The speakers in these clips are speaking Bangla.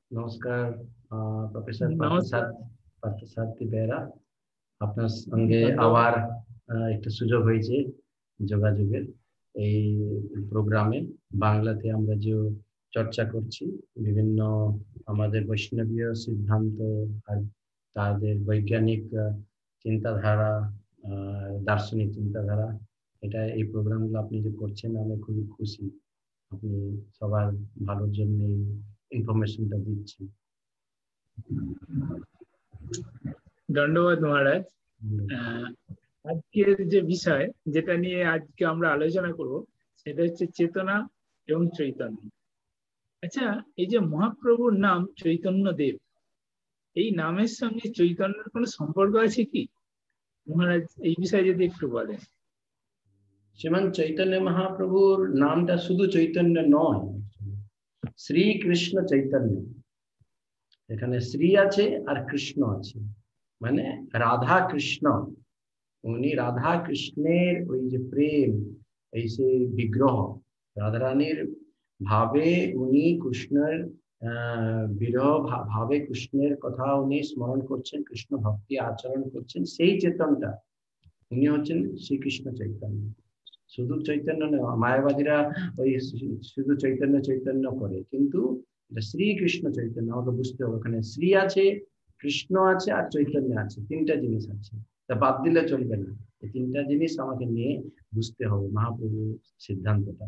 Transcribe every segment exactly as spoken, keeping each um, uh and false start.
নমস্কার প্রফেসর নমস্কার। পার্থসারথী পার্থসারথী বেরা, আপনার সঙ্গে ধন্যবাদ। আবার আহ, একটা সুযোগ হয়েছে যোগাযোগের। এই প্রোগ্রামে বাংলাতে আমরা যে চর্চা করছি বিভিন্ন আমাদের বৈষ্ণবীয় সিদ্ধান্ত আর তাদের বৈজ্ঞানিক আহ, চিন্তাধারা, আহ, দার্শনিক চিন্তাধারা, এটা এই প্রোগ্রামগুলো আপনি যে করছেন আমি খুবই খুশি। আপনি সবার ভালোর জন্য ইনফরমেশনটা দিচ্ছেন। ধন্যবাদ মহারাজ। হুম। আহ, আজকের যে বিষয় যেটা নিয়ে আজকে আমরা আলোচনা করব সেটা হচ্ছে চেতনা এবং চৈতন্য। আচ্ছা, এই যে মহাপ্রভুর নাম চৈতন্য দেব, এই নামের সঙ্গে চৈতন্যের কোনো সম্পর্ক আছে কি মহারাজ? এই বিষয়ে যদি একটু বলেন। শ্রীমান চৈতন্য মহাপ্রভুর নামটা শুধু চৈতন্য নয়, শ্রীকৃষ্ণ চৈতন্য। এখানে শ্রী আছে আর কৃষ্ণ আছে, মানে রাধা কৃষ্ণ। উনি রাধা কৃষ্ণের ওই যে প্রেম, এই সে বিগ্রহ রাধারানীর ভাবে উনি কৃষ্ণের আহ বিরহ ভা- ভাবে কৃষ্ণের কথা উনি স্মরণ করছেন, কৃষ্ণ ভক্তি আচরণ করছেন, সেই চেতনটা উনি হচ্ছেন শ্রীকৃষ্ণ চৈতন্য। শুধু চৈতন্য নয়, মায়াবাদীরা ওই শুধু চৈতন্য চৈতন্য করে, কিন্তু এটা শ্রীকৃষ্ণ চৈতন্য। আমাকে বুঝতে হবে ওখানে শ্রী আছে, কৃষ্ণ আছে আর চৈতন্য আছে, তিনটা জিনিস আছে, তা বাদ দিলে চলবে না। এই তিনটা জিনিস আমাকে নিয়ে বুঝতে হবে মহাপ্রভু সিদ্ধান্তটা।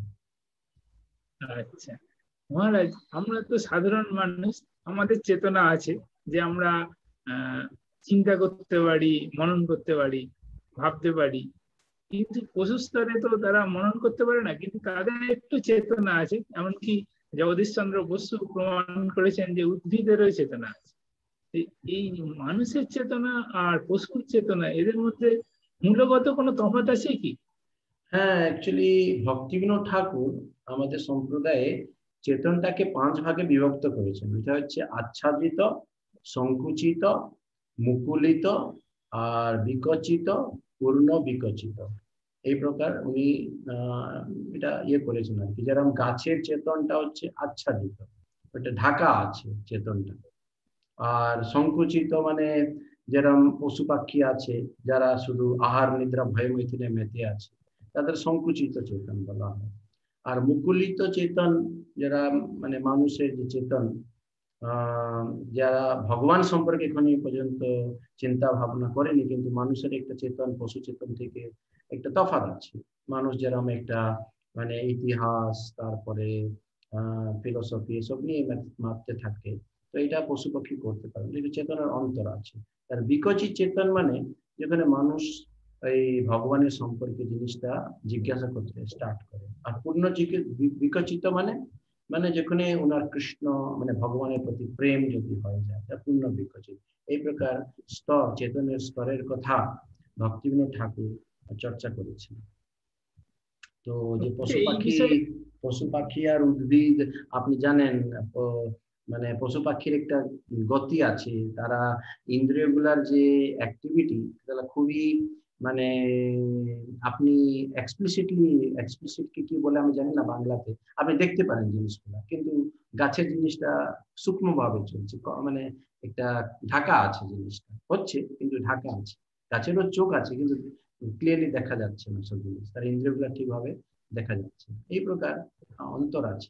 আচ্ছা মহারাজ, আমরা তো সাধারণ মানুষ, আমাদের চেতনা আছে যে আমরা আহ চিন্তা করতে পারি, মনন করতে পারি, ভাবতে পারি। কিন্তু পশু স্তরে তো তারা মনন করতে পারে না, কিন্তু তাদের একটু চেতনা আছে। এমনকি জগদীশ চন্দ্র বসু প্রমাণ করেছেন যে উদ্ভিদেরও চেতনা আছে। এই এই মানুষের চেতনা আর পশুর চেতনা, এদের মধ্যে মূলগত কোনো তফাৎ আছে কি? হ্যাঁ, অ্যাকচুয়ালি ভক্তিবিনোদ ঠাকুর আমাদের সম্প্রদায়ে চেতনটাকে পাঁচ ভাগে বিভক্ত করেছেন। এটা হচ্ছে আচ্ছাদিত, সংকুচিত, মুকুলিত আর বিকচিত, পূর্ণ বিকচিত। এই প্রকার উনি আহ এটা ইয়ে করেছেন আর কি। যেরকম গাছের চেতনটা হচ্ছে আচ্ছাদিত, ওটা ঢাকা আছে চেতনটা। আর সংকুচিত মানে যেরকম পশু পাখি আছে যারা শুধু আহার নিদ্রা ভয় মৈথুনে মেতে আছে, তাদের সংকুচিত চেতন বলা হয়। আর মুকুলিত চেতন যারা, মানে মানুষের যে চেতন, আহ যারা ভগবান সম্পর্কে এখনো পর্যন্ত চিন্তা ভাবনা করেনি, কিন্তু মানুষের একটা চেতন পশু চেতন থেকে একটা তফাৎ আছে। মানুষ যেরকম একটা মানে ইতিহাস, তারপরে আহ ফিলোসফি এসব নিয়ে মাপতে থাকে, তো এটা পশু পাখি করতে পারে, কিন্তু চেতনার অন্তর আছে। আর বিকচিত চেতন মানে যেখানে মানুষ এই ভগবানের সম্পর্কে জিনিসটা জিজ্ঞাসা করতে স্টার্ট করে। আর পূর্ণ বিকচিত মানে মানে যেখানে ওনার কৃষ্ণ মানে ভগবানের প্রতি প্রেম যদি হয়ে যায়, তা পূর্ণ বিকচিত। এই প্রকার স্তর, চেতনের স্তরের কথা ভক্তিবিনোদ ঠাকুর চর্চা করেছেন। তো যে আচ্ছা, পশু এই পাখি, বিষয়ে পশু পাখি আর উদ্ভিদ, আপনি জানেন প- মানে পশু পাখির একটা গতি আছে, তারা ইন্দ্রিয়গুলার যে অ্যাক্টিভিটি, তারা খুবই মানে আপনি এক্সপ্লিসিটলি, এক্সপ্লিসিটলি কি বলে আমি জানি না বাংলাতে, আপনি দেখতে পারেন জিনিসগুলা, কিন্তু গাছের জিনিসটা সূক্ষ্ম ভাবে চলছে, ক- মানে একটা ঢাকা আছে, জিনিসটা হচ্ছে কিন্তু ঢাকা আছে। গাছেরও চোখ আছে কিন্তু ক্লিয়ারলি দেখা যাচ্ছে না সব জিনিস, তার ইন্দ্রিয়গুলা ঠিকভাবে দেখা যাচ্ছে। এই প্রকার আহ, অন্তর আছে।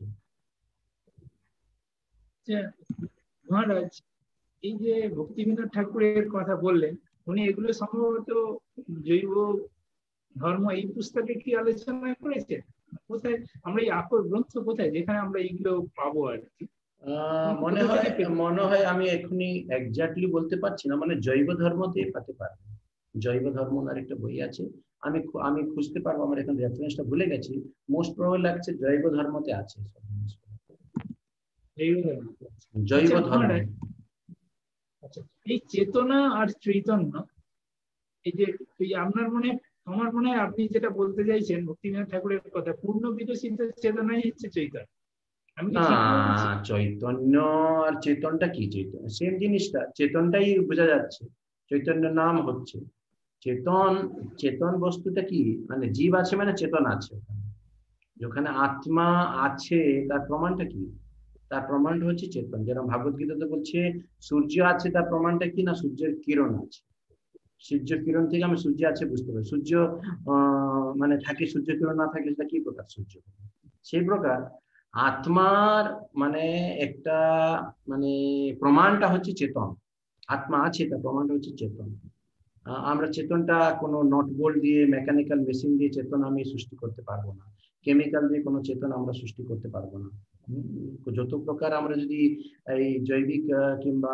যে মহারাজ, এই যে ভক্তিবিনোদ ঠাকুরের কথা বললেন, উনি এগুলো সম্ভবত জৈব ধর্ম এই পুস্তকে কি আলোচনা করেছেন? কোথায় আমরা এই আকর গ্রন্থ কোথায় যেখানে আমরা এগুলো পাবো আর কি? আহ তুমি মনে কোথা হয়, থেকে পেলে? মনে হয় আমি এখনই এক্স্যাক্টলি বলতে পারছি না, মানে জৈব ধর্ম দিয়ে পেতে পারবে। জৈব ধর্ম ওনার একটা বই আছে, আমি খু- আমি খুঁজতে পারবো, আমার এখন রেফারেন্সটা ভুলে গেছি। মোস্ট প্রবাবল লাগছে জৈব ধর্মতে আছে সব জিনিসগুলো। জৈব ধর্ম। জৈব আচ্ছা ধর্ম। মহারাজ, আচ্ছা, এই চেতনা আর চৈতন্য, এই যে এই আপনার মনে, আমার মনে হয় আপনি যেটা বলতে চাইছেন ভক্তিবিনোদ ঠাকুরের কথা, পূর্ণ বিকশিত চেতনাই হচ্ছে চৈতন্য। আমি কি না, ঠিক বলছি? চৈতন্য আর চেতনটা কি, চৈতন্য সেম জিনিসটা, চেতনটাই বোঝা যাচ্ছে। চৈতন্য নাম হচ্ছে চেতন। চেতন বস্তুটা কি, মানে জীব আছে মানে চেতন আছে ওখানে। যেখানে আত্মা আছে তার প্রমাণটা কি? তার প্রমাণটা হচ্ছে চেতন। যেরকম ভাগবত গীতাতে বলছে সূর্য আছে, তার প্রমাণটা কি না সূর্যের কিরণ আছে। সূর্য কিরণ থেকে আমি সূর্য আছে বুঝতে পারি। সূর্য আহ মানে থাকে, সূর্য কিরণ না থাকলে সেটা কি প্রকার সূর্য। সেই প্রকার আত্মার মানে একটা মানে প্রমাণটা হচ্ছে চেতন। আত্মা আছে, তার প্রমাণটা হচ্ছে চেতন। আমরা চেতনটা কোনো নট বোল্ট দিয়ে, মেকানিক্যাল মেশিন দিয়ে চেতন আমি সৃষ্টি করতে পারবো না, কেমিক্যাল দিয়ে কোনো চেতন আমরা সৃষ্টি করতে পারবো না। যত প্রকার আমরা যদি এই জৈবিক কিংবা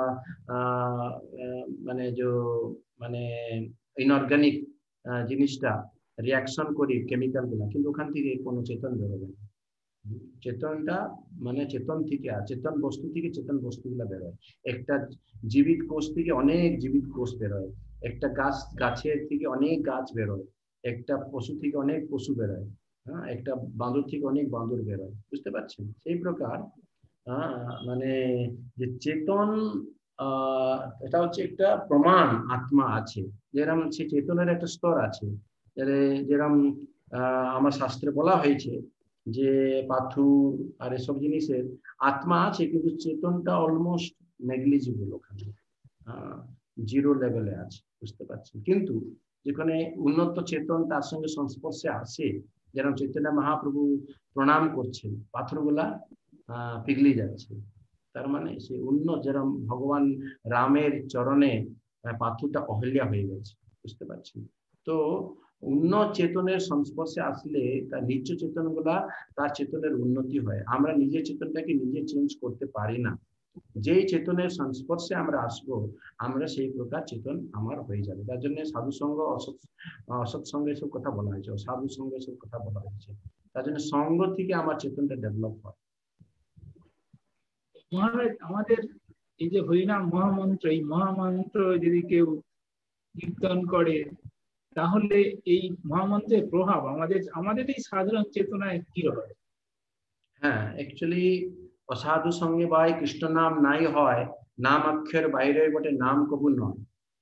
মানে যে মানে ইনঅর্গানিক জিনিসটা রিয়াকশন করি কেমিক্যাল গুলা, কিন্তু ওখান থেকে কোনো চেতন বেরোবে না। চেতনটা মানে চেতন থেকে, চেতন বস্তু থেকে চেতন বস্তুগুলা বেরোয়। একটা জীবিত কোষ থেকে অনেক জীবিত কোষ বেরোয়, একটা গাছ গাছের থেকে অনেক গাছ বেরোয়, একটা পশু থেকে অনেক পশু বেরোয়, হ্যাঁ, একটা বাঁদর থেকে অনেক বাঁদর বেরোয়। বুঝতে পারছেন? সেই প্রকার মানে যে চেতন আহ এটা হচ্ছে একটা প্রমাণ আত্মা আছে। যেরকম সে চেতনের একটা স্তর আছে, যেরকম আহ আমার শাস্ত্রে বলা হয়েছে যে পাথর আর এসব জিনিসের আত্মা আছে, কিন্তু চেতনটা অলমোস্ট নেগলিজিবল, ওখানে জিরো লেভেলে আছে। বুঝতে পারছেন? কিন্তু যেখানে উন্নত চেতন তার সঙ্গে সংস্পর্শে আসে, যেরকম চৈতন্য মহাপ্রভু প্রণাম করছেন, পাথরগুলা আহ পিঘলে যাচ্ছে। তার মানে সে উন্নত, যেরকম ভগবান রামের চরণে পাথরটা অহল্যা হয়ে গেছে। বুঝতে পারছেন? তো উন্নত চেতনের সংস্পর্শে আসলে তার নিজ চেতন গুলা তার চেতনের উন্নতি হয়। আমরা নিজের চেতনটাকে নিজে চেঞ্জ করতে পারি না। যেই চেতনের সংস্পর্শে আমরা আসবো, আমরা সেই প্রকার চেতন আমার হয়ে যাবে। তার জন্য সাধু সঙ্গ, অসৎ অসৎ সঙ্গে সব কথা বলা হয়েছে, সাধু সঙ্গে সব কথা বলা হয়েছে। তার জন্য সঙ্গ থেকে আমার চেতনটা ডেভেলপ হয়। মহারাজ, আমাদের এই যে হরিনাম মহামন্ত্র, এই মহামন্ত্র যদি কেউ কীর্তন করে, তাহলে এই মহামন্ত্রের প্রভাব আমাদের আমাদের এই সাধারণ চেতনায় কি হয়? হ্যাঁ, অ্যাকচুয়ালি অসাধু সঙ্গে বাই কৃষ্ণ নাম নাই হয়, নাম অক্ষর বাইরে বটে নাম কবু নয়।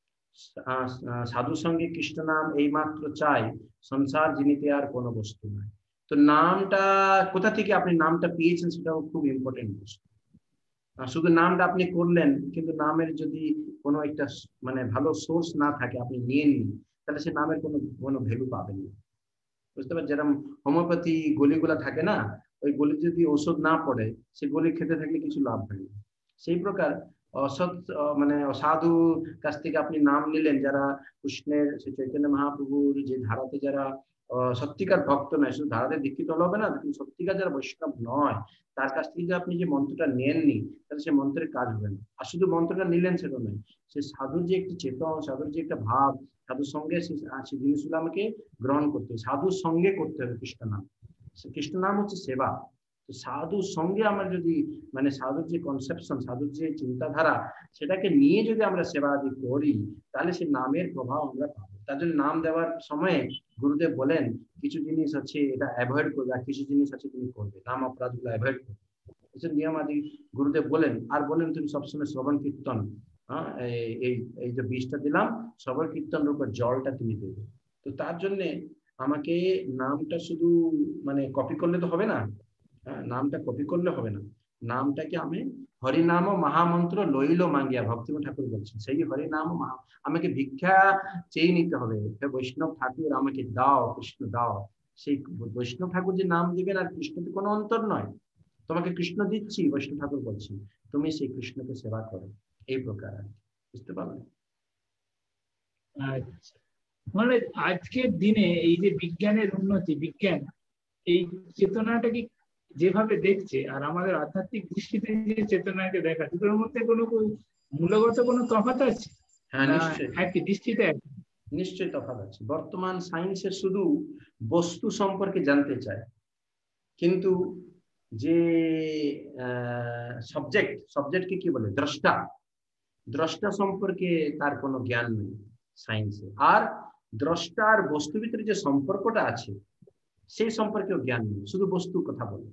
সাধু সঙ্গে কৃষ্ণ নাম এই মাত্র চাই, সংসার জিনিতে আর কোনো বস্তু নাই। তো নামটা কোথা থেকে আপনি নামটা পেয়েছেন সেটাও খুব ইম্পর্টেন্ট বস্তু। শুধু নামটা আপনি করলেন, কিন্তু নামের যদি কোনো একটা মানে ভালো সোর্স না থাকে, আপনি নিয়ে নিন, তাহলে সে নামের কোনো কোনো ভ্যালু পাবেন না। বুঝতে পারছেন? যেরকম হোমিওপ্যাথি গলিগুলা থাকে না, ওই গলি যদি ওষুধ না পড়ে, সে গলি খেতে থাকলে কিছু লাভ হয় না। সেই প্রকার অসৎ মানে অসাধু কাছ থেকে আপনি নাম নিলেন, যারা কৃষ্ণের চৈতন্য মহাপ্রভুর যে ধারাতে যারা সত্যিকার ভক্ত নয়, শুধু ধারাতে দীক্ষিত হলে হবে না, কিন্তু সত্যিকার যারা বৈষ্ণব নয়, তার কাছ থেকে যে আপনি যে মন্ত্রটা নেননি, তাহলে সে মন্ত্রের কাজ হবে না। আর শুধু মন্ত্রটা নিলেন সেটা নয়, সে সাধুর যে একটি চেতন, সাধুর যে একটা ভাব, সাধুর সঙ্গে সেই জিনিসগুলো আমাকে গ্রহণ করতে হবে, সাধুর সঙ্গে করতে হবে কৃষ্ণ নাম। কৃষ্ণ নাম হচ্ছে সেবা। তো সাধুর সঙ্গে আমরা যদি মানে সাধুর যে কনসেপশন, সাধুর যে চিন্তাধারা, সেটাকে নিয়ে যদি আমরা সেবা আদি করি, তাহলে সেই নামের প্রভাব আমরা পাবো। তার জন্য নাম দেওয়ার সময়ে গুরুদেব বলেন কিছু জিনিস আছে এটা অ্যাভয়েড করবে, আর কিছু জিনিস আছে তুমি করবে, নাম অপরাধ গুলো অ্যাভয়েড করবে, এসব নিয়ম আদি গুরুদেব বলেন। আর বলেন তুমি সবসময় শ্রবণ কীর্তন, হ্যাঁ এই এই যে বীজটা দিলাম, শ্রবণ কীর্তনের উপর জলটা তুমি দেবে। তো তার জন্যে আমাকে নামটা শুধু মানে কপি করলে তো হবে না, নামটা কপি করলে হবে না, নামটাকে আমি হরিনাম মহামন্ত্র লইল মাঙ্গিয়া, ভক্তিমোহন ঠাকুর বলছেন, সেই হরিনাম আমাকে ভিক্ষা চেয়ে নিতে হবে। বৈষ্ণব ঠাকুর আমাকে দাও, কৃষ্ণ দাও। সেই বৈষ্ণব ঠাকুর যে নাম দিবেন, আর কৃষ্ণতে কোনো অন্তর নয়, তোমাকে কৃষ্ণ দিচ্ছি, বৈষ্ণব ঠাকুর বলছি, তুমি সেই কৃষ্ণকে সেবা করো। এই প্রকার বুঝতে পারলে? আচ্ছা, মানে আজকের দিনে এই যে বিজ্ঞানের উন্নতি, বিজ্ঞান এই চেতনাটাকে যেভাবে দেখছে, আর আমাদের আধ্যাত্মিক দৃষ্টিতে যে চেতনাকে দেখা, দুটোর মধ্যে কোনো মূলগত কোনো তফাৎ আছে? হ্যাঁ, নিশ্চয়ই একই দৃষ্টিতে নিশ্চয়ই তফাৎ আছে। বর্তমান সায়েন্সের শুধু বস্তু সম্পর্কে জানতে চায়, কিন্তু যে সাবজেক্ট, সাবজেক্টকে কি বলে, দ্রষ্টা, দ্রষ্টা সম্পর্কে তার কোনো জ্ঞান নেই সায়েন্সে। আর দ্রষ্টার বস্তু ভিতরে যে সম্পর্কটা আছে সেই সম্পর্কেও জ্ঞান নেই, শুধু বস্তুর কথা বলে।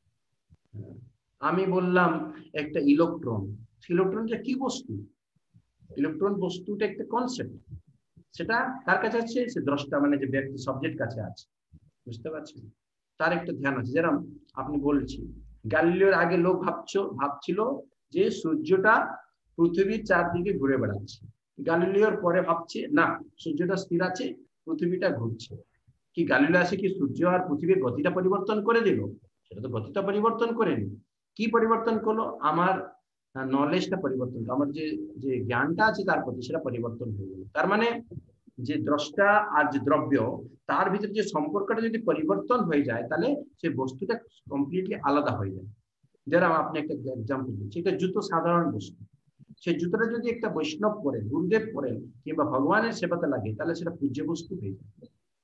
আমি বললাম একটা ইলেকট্রন, ইলেকট্রনটা কি বস্তু? ইলেকট্রন বস্তুটা একটা কনসেপ্ট, সেটা কার কাছে আছে? সে দ্রষ্টা মানে যে ব্যক্তি, সাবজেক্ট কাছে আছে। বুঝতে পারছেন? তার একটা ধ্যান আছে। যেরকম আপনি বলছি গ্যালিলিওর আগে লোক ভাবছো ভাবছিল যে সূর্যটা পৃথিবীর চারদিকে ঘুরে বেড়াচ্ছে। গ্যালিলিওর পরে ভাবছে না, সূর্যটা স্থির আছে, পৃথিবীটা ঘুরছে। কি গ্যালিলিও আসে কি সূর্য আর পৃথিবীর গতিটা পরিবর্তন করে দিল? সেটা তো গতিটা পরিবর্তন করেনি। কি পরিবর্তন করলো? আমার নলেজটা পরিবর্তন, আমার যে যে জ্ঞানটা আছে তার প্রতি সেটা পরিবর্তন হয়ে গেল। তার মানে যে দ্রষ্টা আর যে দ্রব্য তার ভিতরে যে সম্পর্কটা যদি পরিবর্তন হয়ে যায়, তাহলে সেই বস্তুটা কমপ্লিটলি আলাদা হয়ে যায়। যেরকম আপনি একটা এক্সাম্পল দিচ্ছি, এটা জুতো সাধারণ বস্তু, সেই জুতোটা যদি একটা বৈষ্ণব পরে, গুরুদেব পরেন কিংবা ভগবানের সেবাতে লাগে, তাহলে সেটা পূজ্য বস্তু হয়ে যায়।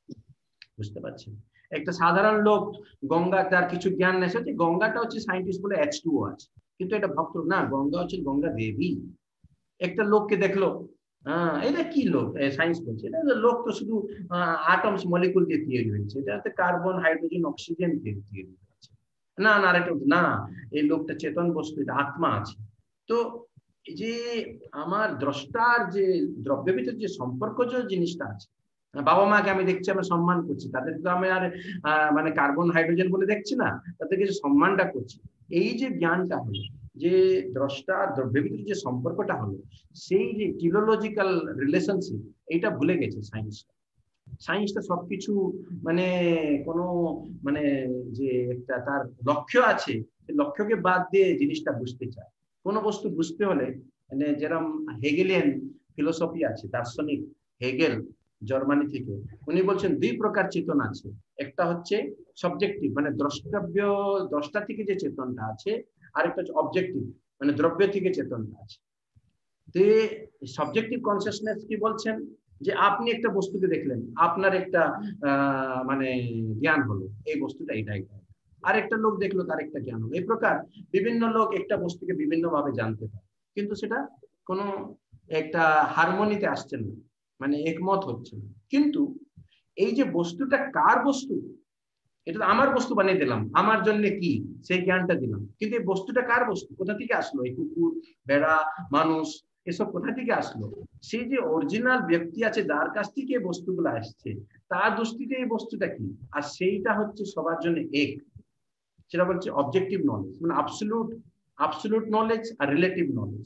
বুঝতে পারছেন? একটা সাধারণ লোক গঙ্গা, তার কিছু জ্ঞান নেই, যে গঙ্গাটা হচ্ছে সায়েন্টিস্ট বলে এইচ টু ও আছে, কিন্তু এটা ভক্ত না, গঙ্গা হচ্ছে গঙ্গা দেবী। একটা লোককে দেখলো, হ্যাঁ এটা কি লোক সায়েন্স বলছে, এটা লোক তো শুধু আটমস মলিকুল দিয়ে তৈরি হয়েছে, এটাতে কার্বন হাইড্রোজেন অক্সিজেন দিয়ে তৈরি হয়েছে। না না এটা না, এই লোকটা চেতন বস্তু, এটা আত্মা আছে। তো এই যে আমার দ্রষ্টার যে দ্রব্যের ভিতরে যে সম্পর্ক যে জিনিসটা আছে, বাবা মাকে আমি দেখছি, আমি সম্মান করছি, তাদের তো আমি আর মানে কার্বন হাইড্রোজেন বলে দেখছি না, তাদেরকে যে সম্মানটা করছি। এই যে জ্ঞানটা হলো, যে দ্রষ্টা দ্রব্যের ভিতরে যে সম্পর্কটা হলো, সেই যে টিলোলজিক্যাল রিলেশনশিপ, এইটা ভুলে গেছে সায়েন্সটা। সায়েন্সটা সবকিছু মানে কোনো মানে যে একটা তার লক্ষ্য আছে, সেই লক্ষ্যকে বাদ দিয়ে জিনিসটা বুঝতে চায়। কোনো বস্তু বুঝতে হলে মানে যেরকম হেগেলিয়ান ফিলোসফি আছে, দার্শনিক হেগেল জার্মানি থেকে, উনি বলছেন দুই প্রকার চেতন আছে। একটা হচ্ছে সাবজেক্টিভ, মানে দ্রষ্টব্য দ্রষ্টা থেকে যে চেতনটা আছে, আরেকটা হচ্ছে অবজেক্টিভ, মানে দ্রব্য থেকে চেতনটা আছে। তো সাবজেক্টিভ কনসিয়াসনেস কি বলছেন, যে আপনি একটা বস্তুকে দেখলেন, আপনার একটা আহ মানে জ্ঞান হলো এই বস্তুটা এটা এটা, আরেকটা লোক দেখলো তার একটা জ্ঞান হলো। এই প্রকার বিভিন্ন লোক একটা বস্তুকে বিভিন্ন ভাবে জানতে পারে, কিন্তু সেটা কোনো একটা হারমোনিতে আসছে না, মানে একমত হচ্ছে না। কিন্তু এই যে বস্তুটা কার বস্তু, এটা আমার বস্তু বানিয়ে দিলাম, আমার জন্য কি সেই জ্ঞানটা দিলাম, কিন্তু এই বস্তুটা কার বস্তু, কোথা থেকে আসলো? এই কুকুর, বেড়া, মানুষ, এসব কোথা থেকে আসলো? সেই যে অরিজিনাল ব্যক্তি আছে যার কাছ থেকে এই বস্তুগুলো আসছে, তার দৃষ্টিতে এই বস্তুটা কি, আর সেইটা হচ্ছে সবার জন্য এক। সেটা বলছে অবজেক্টিভ নলেজ, মানে অ্যাবসলিউট অ্যাবসলিউট নলেজ আর রিলেটিভ নলেজ।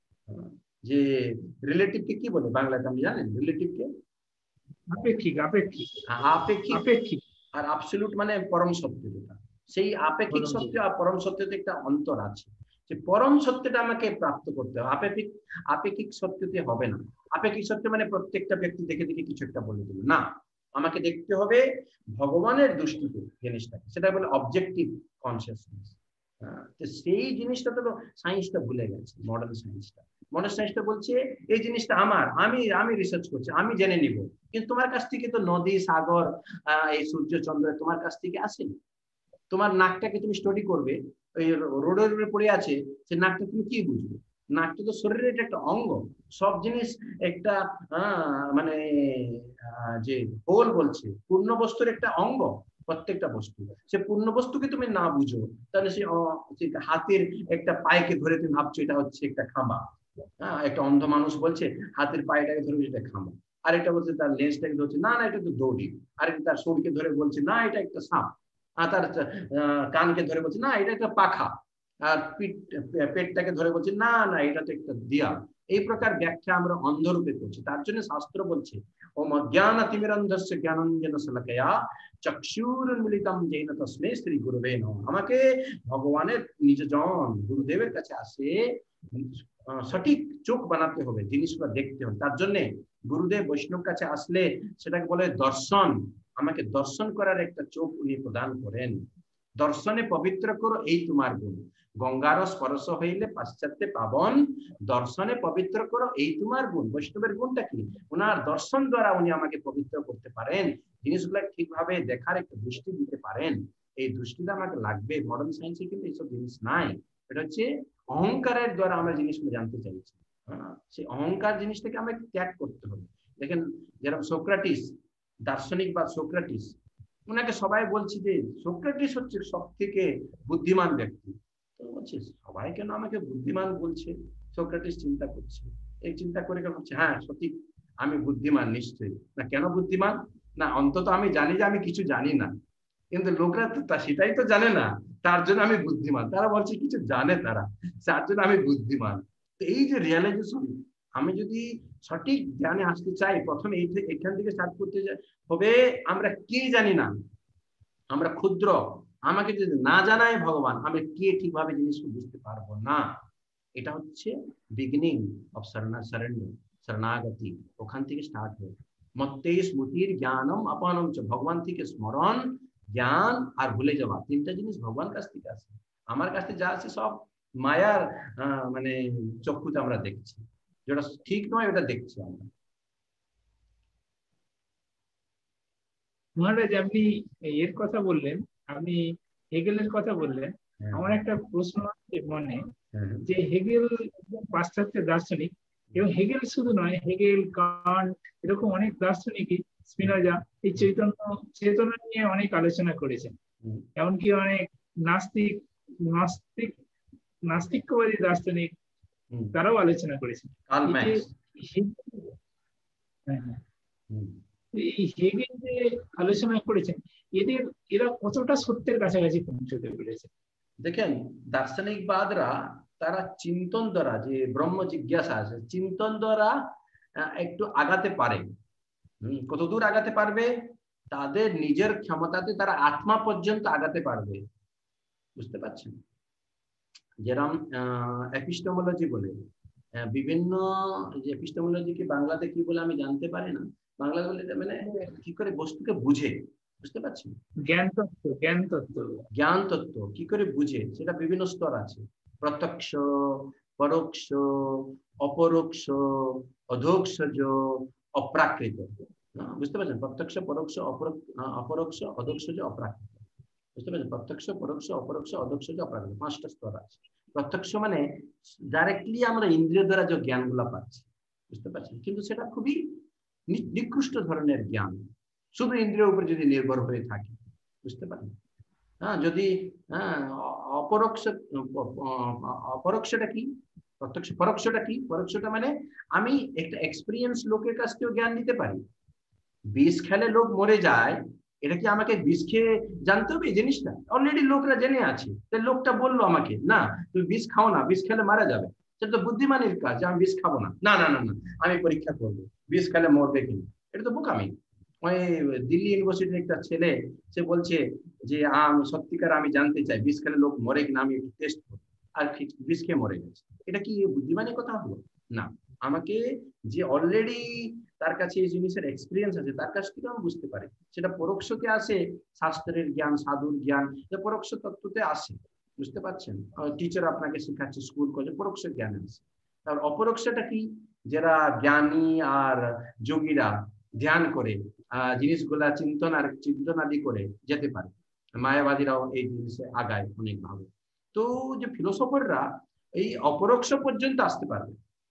যে রিলেটিভকে কি বলে বাংলাতে আপনি জানেন? রিলেটিভকে আপেক্ষিক। আপেক্ষিক আপেক্ষিক আপেক্ষিক আর অ্যাবসলিউট মানে পরম সত্য। যেটা সেই আপেক্ষিক সত্য আর পরম সত্যতে একটা অন্তর আছে, যে পরম সত্যটা আমাকে প্রাপ্ত করতে হবে, আপেক্ষিক আপেক্ষিক সত্যতে হবে না। আপেক্ষিক সত্য মানে প্রত্যেকটা ব্যক্তি দেখে দেখে কিছু একটা বলে দেবে না, আমাকে দেখতে হবে ভগবানের দৃষ্টিতে জিনিসটাকে, সেটা বলে অবজেক্টিভ কনসিয়াসনেস। তো সেই জিনিসটা তো সায়েন্সটা ভুলে গেছে, মডার্ন সায়েন্সটা। মডার্ন সায়েন্সটা বলছে এই জিনিসটা আমার, আমি আমি রিসার্চ করছি, আমি জেনে নিব, কিন্তু তোমার কাছ থেকে তো নদী, সাগর, আহ এই সূর্য, চন্দ্র তোমার কাছ থেকে আসেনি। তোমার নাকটাকে তুমি স্টাডি করবে, ওই রোডের উপরে পড়ে আছে, সে নাকটা তুমি কি বুঝবে? নাকটা তো শরীরের একটা অঙ্গ, সব জিনিস একটা মানে যে হোল বলছে পূর্ণ বস্তুর একটা অঙ্গ, প্রত্যেকটা বস্তু। সে পূর্ণ বস্তুকে তুমি না বুঝো, তাহলে সে হাতের একটা পায়কে ধরে তুমি ভাবছো এটা হচ্ছে একটা খাম্বা। হ্যাঁ, একটা অন্ধ মানুষ বলছে হাতের পায়েটাকে ধরে এটা খাম্বা, আরেকটা বলছে তার লেন্সটাকে ধরছে, না না এটা তো দড়ি, আরেকটা তার শরীরকে ধরে বলছে না এটা একটা সাপ, আর তার কানকে ধরে বলছে না এটা একটা পাখা, আর পিঠ পেটটাকে ধরে বলছে না না এটা তো একটা দিয়া। এই প্রকার ব্যাখ্যা আমরা অন্ধরূপে করছি। তার জন্য শাস্ত্র বলছে ওম অজ্ঞানতিমিরন্ধস্য জ্ঞানাঞ্জন শলাকয়া চক্ষুরুন্মিলিতম যেন তস্মৈ শ্রী গুরুবে নমঃ। আমাকে ভগবানের নিজজন গুরুদেবের কাছে আসে সঠিক চোখ বানাতে হবে, জিনিসগুলো দেখতে হবে। তার জন্য গুরুদেব বৈষ্ণব কাছে আসলে সেটাকে বলে দর্শন, আমাকে দর্শন করার একটা চোখ উনি প্রদান করেন। দর্শনে পবিত্র করো এই তোমার গুণ, গঙ্গার স্পর্শ হইলে পাশ্চাত্যে পাবন, দর্শনে পবিত্র করো এই তোমার গুণ। বৈষ্ণবের গুণটা কি? ওনার দর্শন দ্বারা উনি আমাকে পবিত্র করতে পারেন, জিনিসগুলো ঠিকভাবে দেখার একটা দৃষ্টি দিতে পারেন। এই দৃষ্টিটা আমাকে লাগবে। মডার্ন সায়েন্সে কিন্তু এইসব জিনিস নাই। এটা হচ্ছে অহংকারের দ্বারা আমরা জিনিসগুলো জানতে চাইছি। সেই অহংকার জিনিসটাকে আমাকে ত্যাগ করতে হবে। দেখেন যেরকম সোক্রাটিস, দার্শনিক বা সোক্রাটিস, ওনাকে সবাই বলছে যে সোক্রাটিস হচ্ছে সব থেকে বুদ্ধিমান ব্যক্তি। তো বলছে সবাই কেন আমাকে বুদ্ধিমান বলছে? সোক্রাটিস চিন্তা করছে, এই চিন্তা করে বলছে হ্যাঁ সঠিক, আমি বুদ্ধিমান নিশ্চয়ই। না কেন বুদ্ধিমান? না অন্তত আমি জানি যে আমি কিছু জানি না, কিন্তু লোকরা তো তা সেটাই তো জানে না, তার জন্য আমি বুদ্ধিমান। তারা বলছে কিছু জানে তারা, তার জন্য আমি বুদ্ধিমান। তো এই যে রিয়ালাইজেশন, আমি যদি সঠিক জ্ঞানে আসতে চাই, প্রথমে এই এখান থেকে স্টার্ট করতে হবে। আমরা কি জানি না, আমরা ক্ষুদ্র, আমাকে যদি না জানায় ভগবান, আমি কে ঠিকভাবে জিনিসকে বুঝতে পারবো না। এটা হচ্ছে বিগিনিং অফ সারেন্ডার, শরণাগতি। ওখান থেকে স্টার্ট হয়। মত্তে স্মৃতির জ্ঞানম আপানম চ, ভগবান থেকে স্মরণ, জ্ঞান আর ভুলে যাওয়া, তিনটা জিনিস ভগবান কাছ থেকে আসে। আমার কাছে যা আছে সব মায়ার মানে চক্ষুতে আমরা দেখছি, যেটা ঠিক নয় ওটা দেখছি আমরা। মহারাজ আপনি এর কথা বললেন, আপনি হেগেলের কথা বললেন, আমার একটা প্রশ্ন আছে মনে, যে হেগেল পাশ্চাত্য দার্শনিক, এবং হেগেল শুধু নয়, হেগেল, কান্ট, এরকম অনেক দার্শনিকই, স্পিনোজা, এই চৈতন্য চেতনা নিয়ে অনেক আলোচনা করেছেন। এমনকি অনেক নাস্তিক নাস্তিক নাস্তিকবাদী দার্শনিক তারাও আলোচনা করেছেন। এই হেগেল যে আলোচনা করেছেন, এদের এরা কতটা সত্যের কাছাকাছি পৌঁছতে পেরেছে? দেখেন, দার্শনিকবাদরা তারা চিন্তন দ্বারা, যে ব্রহ্ম জিজ্ঞাসা আছে, চিন্তন দ্বারা একটু আগাতে পারে। কতদূর আগাতে পারবে? তাদের নিজের ক্ষমতাতে তারা আত্মা পর্যন্ত আগাতে পারবে। বুঝতে পারছেন? যেরকম এপিস্টেমোলজি বলে, বিভিন্ন যে এপিস্টেমোলজিকে বাংলাতে কি বলে আমি জানতে পারি না, বাংলা বলে মানে কি করে বস্তুকে বুঝে, বুঝতে পারছেন? জ্ঞান তত্ত্ব, জ্ঞান তত্ত্ব জ্ঞান তত্ত্ব কি করে বুঝে, সেটা বিভিন্ন স্তর আছে। প্রত্যক্ষ, পরোক্ষ, অপরোক্ষ, অধোক্ষজ, অপ্রাকৃত। বুঝতে পারছেন? প্রত্যক্ষ, পরোক্ষ, অপরোক্ষ, অধোক্ষজ, অপ্রাকৃত। বুঝতে পারছেন? প্রত্যক্ষ, পরোক্ষ, অপরোক্ষ, অধোক্ষজ, অপ্রাকৃত, পাঁচটা স্তর আছে। প্রত্যক্ষ মানে ডাইরেক্টলি আমরা ইন্দ্রিয় দ্বারা যে জ্ঞানগুলো পাচ্ছি, বুঝতে পারছেন? কিন্তু সেটা খুবই নিকৃষ্ট ধরনের জ্ঞান, শুধু ইন্দ্রিয়ের উপর যদি নির্ভর হয়ে থাকে, বুঝতে পারেন? হ্যাঁ, যদি হ্যাঁ অপরোক্ষ, অপরোক্ষটা কি, প্রত্যক্ষ, পরোক্ষটা কি? পরোক্ষটা মানে আমি একটা এক্সপিরিয়েন্স লোকের কাছ থেকেও জ্ঞান নিতে পারি। বিষ খেলে লোক মরে যায়, এটা কি আমাকে বিষ খেয়ে জানতে হবে এই জিনিসটা? অলরেডি লোকরা জেনে আছে, তাই লোকটা বললো আমাকে, না তুমি বিষ খাও না, বিষ খেলে মারা যাবে। সেটা তো বুদ্ধিমানের কাজ, যে আমি বিষ খাবো না, না না না না আমি পরীক্ষা করবো বিষ খেলে মরবে কিনা। এটা তো বোকামি। ওই দিল্লি ইউনিভার্সিটির একটা ছেলে, সে বলছে যে আমি সত্যিকার আমি জানতে চাই বিষ খেলে লোক মরে কিনা, আমি একটু টেস্ট করবো, আর বিষ খেয়ে মরে গেছে। এটা কি বুদ্ধিমানের কথা হলো? না। আমাকে যে অলরেডি তার কাছে এই জিনিসের এক্সপিরিয়েন্স আছে, তার কাছ থেকে আমি বুঝতে পারি। সেটা পরোক্ষতে আসে, শাস্ত্রের জ্ঞান, সাধুর জ্ঞান, পরোক্ষ তত্ত্বতে আসে। বুঝতে পারছেন? টিচার আপনাকে শেখাচ্ছে, স্কুল কলেজে, পরোক্ষ জ্ঞান আছে। তার অপরোক্ষটা কি? যারা জ্ঞানী আর যোগীরা ধ্যান করে আহ জিনিসগুলা চিন্তন আর চিন্তনাদি করে যেতে পারে। মায়াবাদীরাও এই জিনিসে আগায় অনেক ভাবে। তো যে ফিলোসফাররা এই অপরোক্ষ পর্যন্ত আসতে পারবে,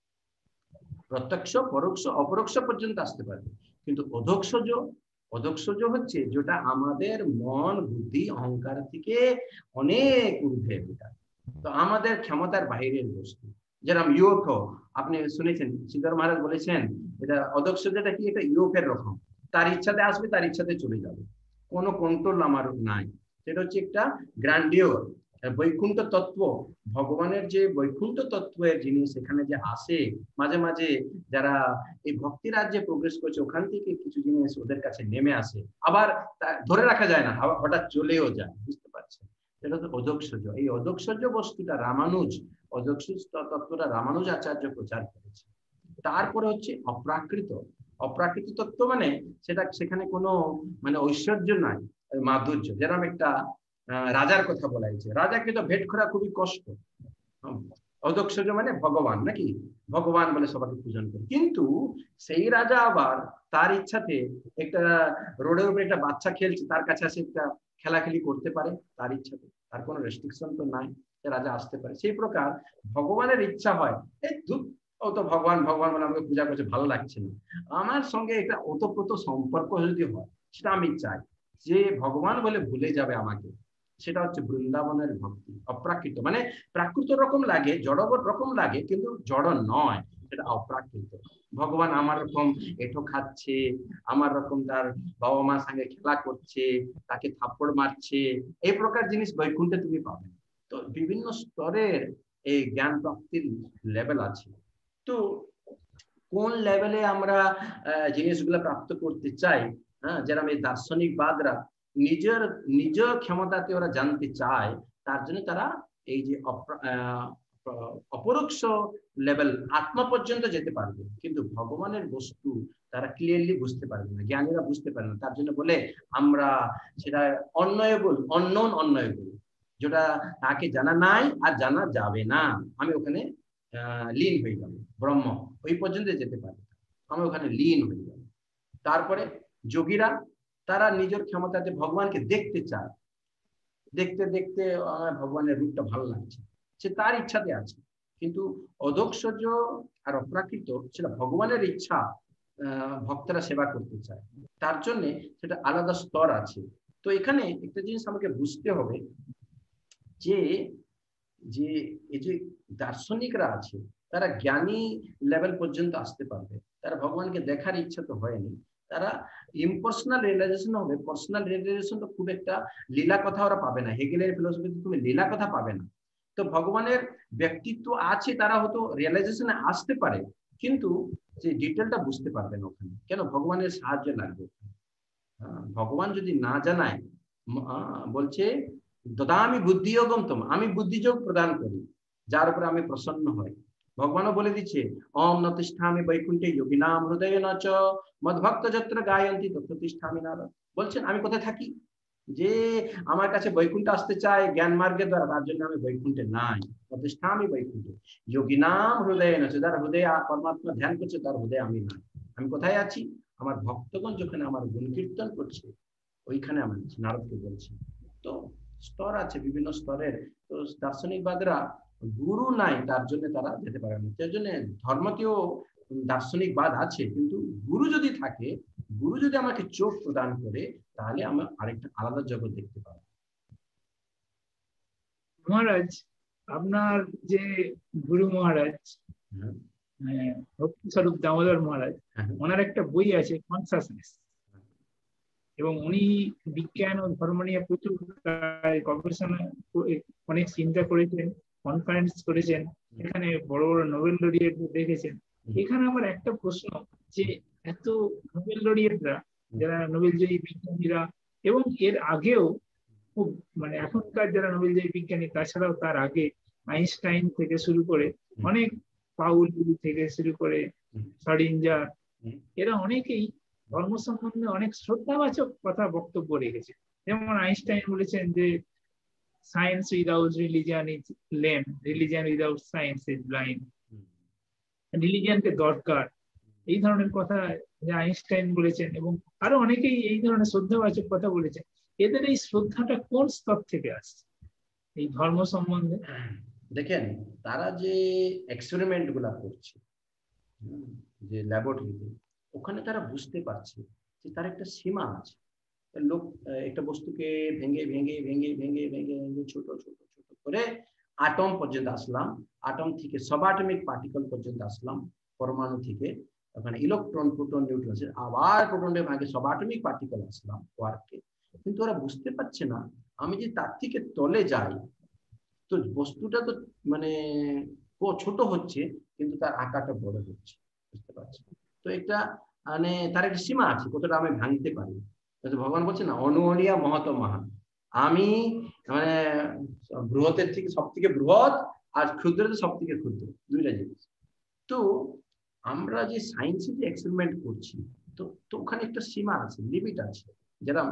প্রত্যক্ষ, পরোক্ষ, অপরোক্ষ পর্যন্ত আসতে পারবে। কিন্তু অধোক্ষজ, অধোক্ষজ হচ্ছে যেটা আমাদের মন, বুদ্ধি, অহংকার থেকে অনেক ঊর্ধ্বে। তো আমাদের ক্ষমতার বাইরের বস্তু, যেরকম ইউএফও আপনি শুনেছেন, শ্রীধর মহারাজ বলেছেন, এটা অধোক্ষজটা কি? এটা ইউএফের রকম, তার ইচ্ছাতে আসবে, তার ইচ্ছাতে চলে যাবে, কোনো কন্ট্রোল আমার নাই। সেটা হচ্ছে একটা গ্র্যান্ডিওর বৈকুণ্ঠ তত্ত্ব। ভগবানের যে বৈকুণ্ঠ তত্ত্বের জিনিস এখানে যে আসে, মাঝে মাঝে যারা এই ভক্তি রাজ্যে প্রবেশ করছে, ওখান থেকে কিছু জিনিস ওদের কাছে নেমে আসে, আবার ধরে রাখা যায় না, আবার হঠাৎ চলেও যায়। বুঝতে পারছেন? সেটা তো অধোক্ষজ। এই অধোক্ষজ বস্তুটা রামানুজ, অধোক্ষজ তত্ত্বটা রামানুজ আচার্য প্রচার করেছে। তারপরে হচ্ছে অপ্রাকৃত। অপ্রাকৃত তত্ত্ব মানে সেটা, সেখানে কোনো মানে ঐশ্বর্য নাই, মাধুর্য। যেরকম একটা রাজার কথা বলা হয়েছে, রাজাকে তো ভেট করা খুবই কষ্ট। অধোক্ষজ মানে ভগবান, নাকি? ভগবান বলে সবাইকে পূজন করে, কিন্তু সেই রাজা আবার তার ইচ্ছাতে একটা রোডের উপরে একটা বাচ্চা খেলছে, তার কাছে আসে একটা খেলাখেলি করতে পারে তার ইচ্ছাতে, তার কোনো রেস্ট্রিকশন তো নাই, রাজা আসতে পারে। সেই প্রকার ভগবানের ইচ্ছা হয়, এই ধূপ, ও তো ভগবান ভগবান মানে আমাকে পূজা করছে, ভালো লাগছে না, আমার সঙ্গে একটা ওতপ্রোত সম্পর্ক যদি হয়, সেটা আমি চাই, যে ভগবান বলে ভুলে যাবে আমাকে, সেটা হচ্ছে বৃন্দাবনের ভক্তি। অপ্রাকৃত মানে প্রাকৃত রকম লাগে, জড় রকম লাগে, কিন্তু জড় নয়, সেটা অপ্রাকৃত। ভগবান আমার রকম এঠো খাচ্ছে, আমার রকম তার বাবা মার সঙ্গে খেলা করছে, তাকে থাপ্পড় মারছে, এই প্রকার জিনিস বৈকুণ্ঠে তুমি পাবে। তো বিভিন্ন স্তরের এই জ্ঞান প্রাপ্তির লেভেল আছে। তো কোন লেভেলে আমরা জিনিসগুলো প্রাপ্ত করতে চাই, হ্যাঁ, যেরকম এই দার্শনিকবাদরা নিজের নিজ ক্ষমতাতে ওরা জানতে চায়, তার জন্য তারা এই যে অপরোক্ষ লেভেল আত্মা পর্যন্ত যেতে পারবে, কিন্তু ভগবানের বস্তু তারা ক্লিয়ারলি বুঝতে পারবে না, জ্ঞানীরা বুঝতে পারে না। তার জন্য বলে আমরা সেটা অনয়েবল, অননোন অনয়েবল, যেটা তাকে জানা নাই আর জানা যাবে না, আমি ওখানে আহ লীন হয়ে যাবো, ব্রহ্ম ওই পর্যন্ত যেতে পারে, আমি ওখানে লীন হয়ে যাবো। তারপরে যোগীরা তারা নিজের ক্ষমতাতে ভগবানকে দেখতে চায়, দেখতে দেখতে আমার ভগবানের রূপটা ভালো লাগছে, সে তার ইচ্ছাতে আছে, কিন্তু অদক্ষজ আর অপ্রাকৃত সেটা ভগবানের ইচ্ছা, ভক্তরা সেবা করতে চায়, তার জন্য সেটা আলাদা স্তর আছে। তো এখানে একটা জিনিস আমাকে বুঝতে হবে যে যে এই যে দার্শনিকরা আছে তারা জ্ঞানী লেভেল পর্যন্ত আসতে পারবে, তারা ভগবানকে দেখার ইচ্ছা তো হয়নি, তারা ইম্পার্সোনাল রিয়েলাইজেশন হবে। পার্সোনাল রিয়েলাইজেশন তো খুব একটা লীলা কথা ওরা পাবে না, হেগেলের ফিলোসফিতে তুমি লীলা কথা পাবে না। তো ভগবানের ব্যক্তিত্ব আছে, তারা হয়তো রিয়েলাইজেশনে আসতে পারে, কিন্তু যে ডিটেলটা বুঝতে পারবে না ওখানে, কেন ভগবানের সাহায্য লাগবে। ভগবান যদি না জানায়, বলছে দদামি বুদ্ধিযোগম তম, আমি বুদ্ধিযোগ প্রদান করি যার উপরে আমি প্রসন্ন হই। ভগবানও বলে দিচ্ছে ওম ন তিষ্ঠামি বৈকুণ্ঠে যোগিনাম হৃদয়ে ন চ মদ্ভক্ত যত্র গায়ন্তি তত্র তিষ্ঠামি নারদ। বলছেন আমি কোথায় থাকি, যে আমার কাছে বৈকুণ্ঠ আসতে চায় জ্ঞান মার্গের দ্বারা, তার জন্য আমি বৈকুণ্ঠে নাই। প্রতিষ্ঠামি বৈকুণ্ঠে যোগিনাম হৃদয়ে ন চ, যার হৃদয়ে পরমাত্মা ধ্যান করছে তার হৃদয়ে আমি নাই। আমি কোথায় আছি, আমার ভক্তগণ যেখানে আমার গুণ কীর্তন করছে ওইখানে আমি আছি, নারদকে বলছি। তো স্তর আছে, বিভিন্ন স্তরের। তো দার্শনিকবাদরা গুরু নাই, তার জন্য তারা যেতে পারে না। তার জন্য ধর্মকেও দার্শনিকবাদ আছে, কিন্তু গুরু যদি থাকে, গুরু যদি আমাকে চোখ প্রদান করে, তাহলে আমি আরেকটা আলাদা জগৎ দেখতে পাবো। মহারাজ, আপনার যে গুরু মহারাজ ভক্তি স্বরূপ দামোদর মহারাজ, ওনার একটা বই আছে কনসাসনেস, এবং উনি বিজ্ঞান ও ধর্ম নিয়ে প্রচুর গবেষণা, অনেক চিন্তা করেছেন, কনফারেন্স করেছেন, এখানে বড় বড় নোবেল লরিয়েট দেখেছেন। এখানে আমার একটা প্রশ্ন, যে এত নোবেল লরিয়েটরা, যারা নোবেলজয়ী বিজ্ঞানীরা, এবং এর আগেও খুব মানে এখনকার যারা নোবেলজয়ী বিজ্ঞানী, তাছাড়াও তার আগে আইনস্টাইন থেকে শুরু করে অনেক, পাউলি থেকে শুরু করে শ্রোডিঞ্জার, এরা অনেকেই ধর্ম সম্বন্ধে অনেক শ্রদ্ধাবাচক কথা বক্তব্য রেখেছে। যেমন আইনস্টাইন বলেছেন যে science without religion is lame, religion without science is blind, রিলিজিয়ানকে দরকার, এই ধরনের কথা যে আইনস্টাইন বলেছেন, এবং আরো অনেকেই এই ধরনের শ্রদ্ধাবাচক কথা বলেছেন। এদের এই শ্রদ্ধাটা কোন স্তর থেকে আসছে এই ধর্ম সম্বন্ধে? দেখেন, তারা যে এক্সপেরিমেন্ট গুলা করছে যে ল্যাবরেটরিতে, ওখানে তারা বুঝতে পারছে যে তার একটা সীমা আছে। লোক একটা বস্তুকে ভেঙে ভেঙে ভেঙে ভেঙে ভেঙে ভেঙে ছোট ছোট ছোট করে আটম পর্যন্ত আসলাম, আটম থেকে সাবঅ্যাটমিক পার্টিকেল পর্যন্ত আসলাম, পরমাণু থেকে ওখানে ইলেকট্রন, প্রোটন, নিউট্রন, আবার প্রোটনের ভাগে সাবঅ্যাটমিক পার্টিকেল আসলাম ওয়ার্কে। কিন্তু ওরা বুঝতে পারছে না আমি যে তার থেকে তলে যাই, তো বস্তুটা তো মানে ছোট হচ্ছে, কিন্তু তার আকারটা বড় হচ্ছে, বুঝতে পারছি। তো এটা মানে তার একটা সীমা আছে, কতটা আমি ভাঙতে পারি। ভগবান বলছে না, অনুঅনিয়া মহত মহান, আমি মানে বৃহতের থেকে সব থেকে বৃহৎ, আর ক্ষুদ্রের সব থেকে ক্ষুদ্র, দুইটা জিনিস। তো আমরা যে সায়েন্সে যে এক্সপেরিমেন্ট করছি, তো তো ওখানে একটা সীমা আছে, লিমিট আছে। যেরকম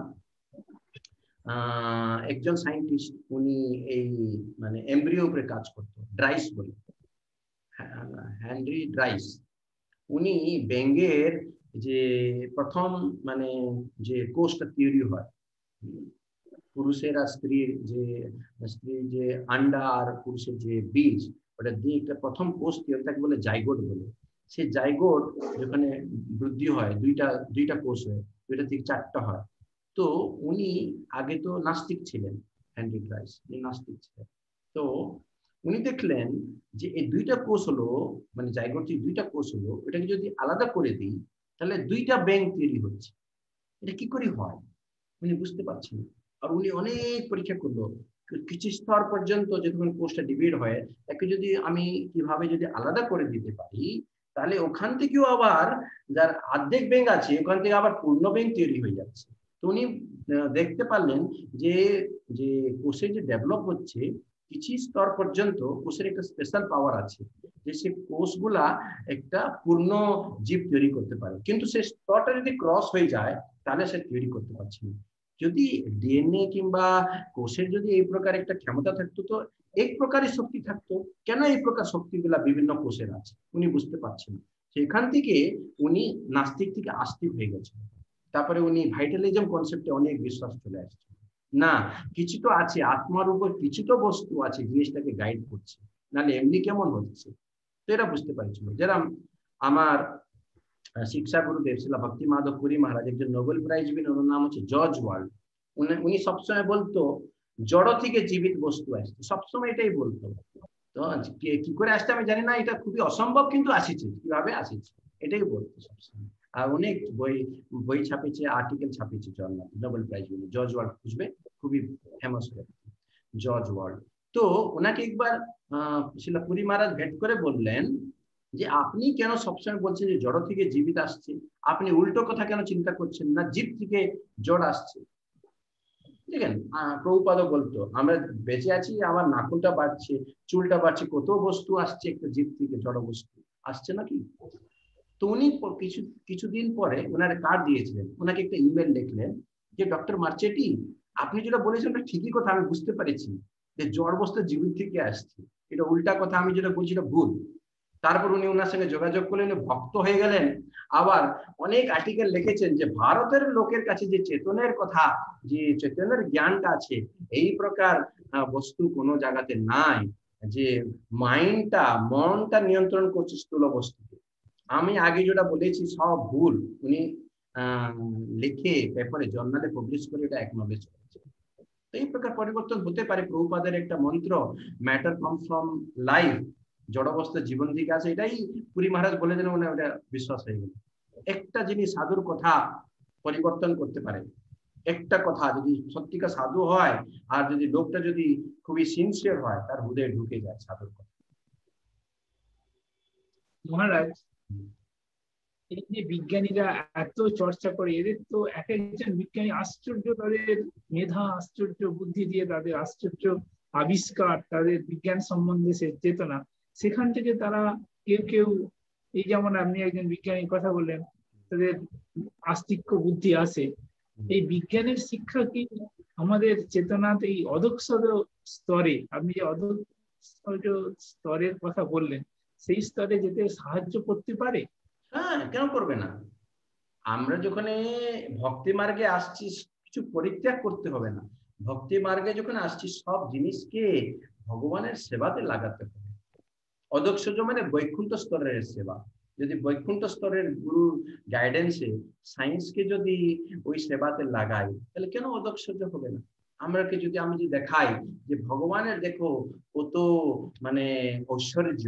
আহ একজন সায়েন্টিস্ট, উনি এই মানে এমব্রিও উপরে কাজ করতো, ড্রাইস বলে, হেনরি ড্রাইস। উনি ব্যাঙের যে প্রথম মানে যে কোষটা তৈরি হয়, পুরুষের আর স্ত্রীর যে স্ত্রীর যে আন্ডা আর পুরুষের যে বীজ, ওটা দিয়ে একটা প্রথম কোষ তৈরি, তাকে বলে জাইগোট বলে। সেই জাইগোট যেখানে বৃদ্ধি হয়, দুইটা দুইটা কোষ হয়, দুইটা থেকে চারটা হয়। তো উনি আগে তো নাস্তিক ছিলেন, হেনরি ড্রাইস, উনি নাস্তিক ছিলেন। তো উনি দেখলেন যে এই দুইটা কোষ হলো মানে জাইগোটিক দুইটা কোষ হলো, এটাকে যদি আলাদা করে দিই তাহলে দুইটা ব্যাংক তৈরি হচ্ছে। এটা কি করে হয় উনি বুঝতে পারছেন। আর উনি অনেক পরীক্ষা করলো, কিছু স্তর পর্যন্ত যখন কোষটা ডিভাইড হয় একে যদি আমি কিভাবে যদি আলাদা করে দিতে পারি তাহলে ওখান থেকেও আবার যার অর্ধেক ব্যাংক আছে ওখান থেকে আবার পূর্ণ ব্যাংক তৈরি হয়ে যাচ্ছে। তো উনি দেখতে পারলেন যে যে কোষে যে ডেভেলপ হচ্ছে কিছু স্তর পর্যন্ত কোষের একটা স্পেশাল পাওয়ার আছে যে সে কোষগুলা একটা পূর্ণ জীব তৈরি করতে পারে, কিন্তু সে স্তরটা যদি ক্রস হয়ে যায় তাহলে সে তৈরি করতে পারছে না। যদি ডিএনএ কিংবা কোষের যদি এই প্রকার একটা ক্ষমতা থাকতো তো এক প্রকারই শক্তি থাকতো, কেন এই প্রকার শক্তিগুলা বিভিন্ন কোষের আছে উনি বুঝতে পারছেন। সেখান থেকে উনি নাস্তিক থেকে আস্তিক হয়ে গেছেন। তারপরে উনি ভাইটালিজম কনসেপ্টে অনেক বিশ্বাস চলে আসছে, না কিছু তো আছে আত্মার উপর কিছু তো বস্তু আছে জিনিসটাকে গাইড করছে, নাহলে এমনি কেমন হচ্ছে। তো এরা বুঝতে পারছিল। যেরকম আমার শিক্ষা গুরুদেব ছিল ভক্তি মাধব পুরী মহারাজ, একজন নোবেল প্রাইজ বিন, ওনার নাম হচ্ছে জর্জ ওয়ার্ল্ড। উনি সবসময় বলতো জড় থেকে জীবিত বস্তু আসছে, সবসময় এটাই বলতো। তো কি করে আসছে আমি জানি না, এটা খুবই অসম্ভব, কিন্তু আসিছে কিভাবে আসিছে এটাই বলতো সবসময়। আর অনেক বই বই ছাপিয়েছে, আর্টিকেল ছাপিয়েছে নোবেল প্রাইজ বিন জর্জ ওয়ার্ল্ড, খুঁজবে খুবই ফেমাস জর্জ ওয়ার্ল্ড। তো ওনাকে একবার আহ শিলা পুরী মহারাজ ভেট করে বললেন যে আপনি কেন সবসময় বলছেন যে জড় থেকে জীবিত আসছে, আপনি উল্টো কথা কেন চিন্তা করছেন না জীব থেকে জড় আসছে। দেখেন প্রভুপাদও বলতো আমরা বেঁচে আছি, আমার নাকুলটা বাড়ছে, চুলটা বাড়ছে, কত বস্তু আসছে একটা জীব থেকে, জড় বস্তু আসছে নাকি। তো উনি কিছু কিছুদিন পরে ওনার কার্ড দিয়েছিলেন, ওনাকে একটা ইমেল লিখলেন যে ডক্টর মার্চেটি আপনি যেটা বলেছেন ওটা ঠিকই কথা, আমি বুঝতে পেরেছি যে জড় বস্তু জীবন থেকে আসছে, এটা উল্টা কথা, আমি যেটা বলছি এটা ভুল। তারপর উনি ওনার সঙ্গে যোগাযোগ করলেন, ভক্ত হয়ে গেলেন। আবার অনেক আর্টিকেল লিখেছেন যে ভারতের লোকের কাছে যে চেতনের কথা, যে চেতনের জ্ঞানটা আছে এই প্রকার বস্তু কোনো জায়গাতে নাই, যে মাইন্ডটা মনটা নিয়ন্ত্রণ করছে স্থূল বস্তুকে। আমি আগে যেটা বলেছি সব ভুল উনি আহ লিখে পেপারে জার্নালে পাবলিশ করে এটা একনলেজ করেছে। তো এই প্রকার পরিবর্তন হতে পারে। প্রভুপাদের একটা মন্ত্র ম্যাটার কামস ফ্রম লাইফ, জড়বস্তু জীবন থেকে আছে, এটাই পুরী মহারাজ বলে দেন, মানে ওটা বিশ্বাস হয়ে গেল। একটা জিনিস সাধুর কথা পরিবর্তন করতে পারে, একটা কথা যদি সত্যিকার সাধু হয় আর যদি লোকটা যদি খুবই সিনসিয়ার হয় তার হৃদয়ে ঢুকে যায় সাধুর কথা। মহারাজ এই যে বিজ্ঞানীরা এত চর্চা করে, এদের তো এক একজন বিজ্ঞানী আশ্চর্য, তাদের মেধা আশ্চর্য, বুদ্ধি দিয়ে তাদের আশ্চর্য আবিষ্কার, তাদের বিজ্ঞান সম্বন্ধে সে চেতনা, সেখান থেকে তারা কেউ কেউ, এই যেমন আপনি একজন বিজ্ঞানীর কথা বললেন, তাদের আস্তিক্য বুদ্ধি আসে। এই বিজ্ঞানের শিক্ষা কি আমাদের চেতনাতে এই অধঃস্তর স্তরে, আপনি যে অধঃস্তর স্তরের কথা বললেন, সেই স্তরে যেতে সাহায্য করতে পারে? হ্যাঁ, কেন করবে না। আমরা যখন ভক্তি মার্গে আসছি কিছু পরিত্যাগ করতে হবে না। ভক্তি মার্গে যখন আসছি সব জিনিসকে ভগবানের সেবাতে লাগাতে হবে। অধঃসর্য মানে বৈকুণ্ঠ স্তরের সেবা। যদি বৈকুণ্ঠ স্তরের গুরু গাইডেন্সে সায়েন্সকে যদি ওই সেবাতে লাগাই তাহলে কেন অধঃসর্য হবে না। আমরাকে যদি আমি যদি দেখাই যে ভগবানের দেখো কত মানে ঐশ্বর্য,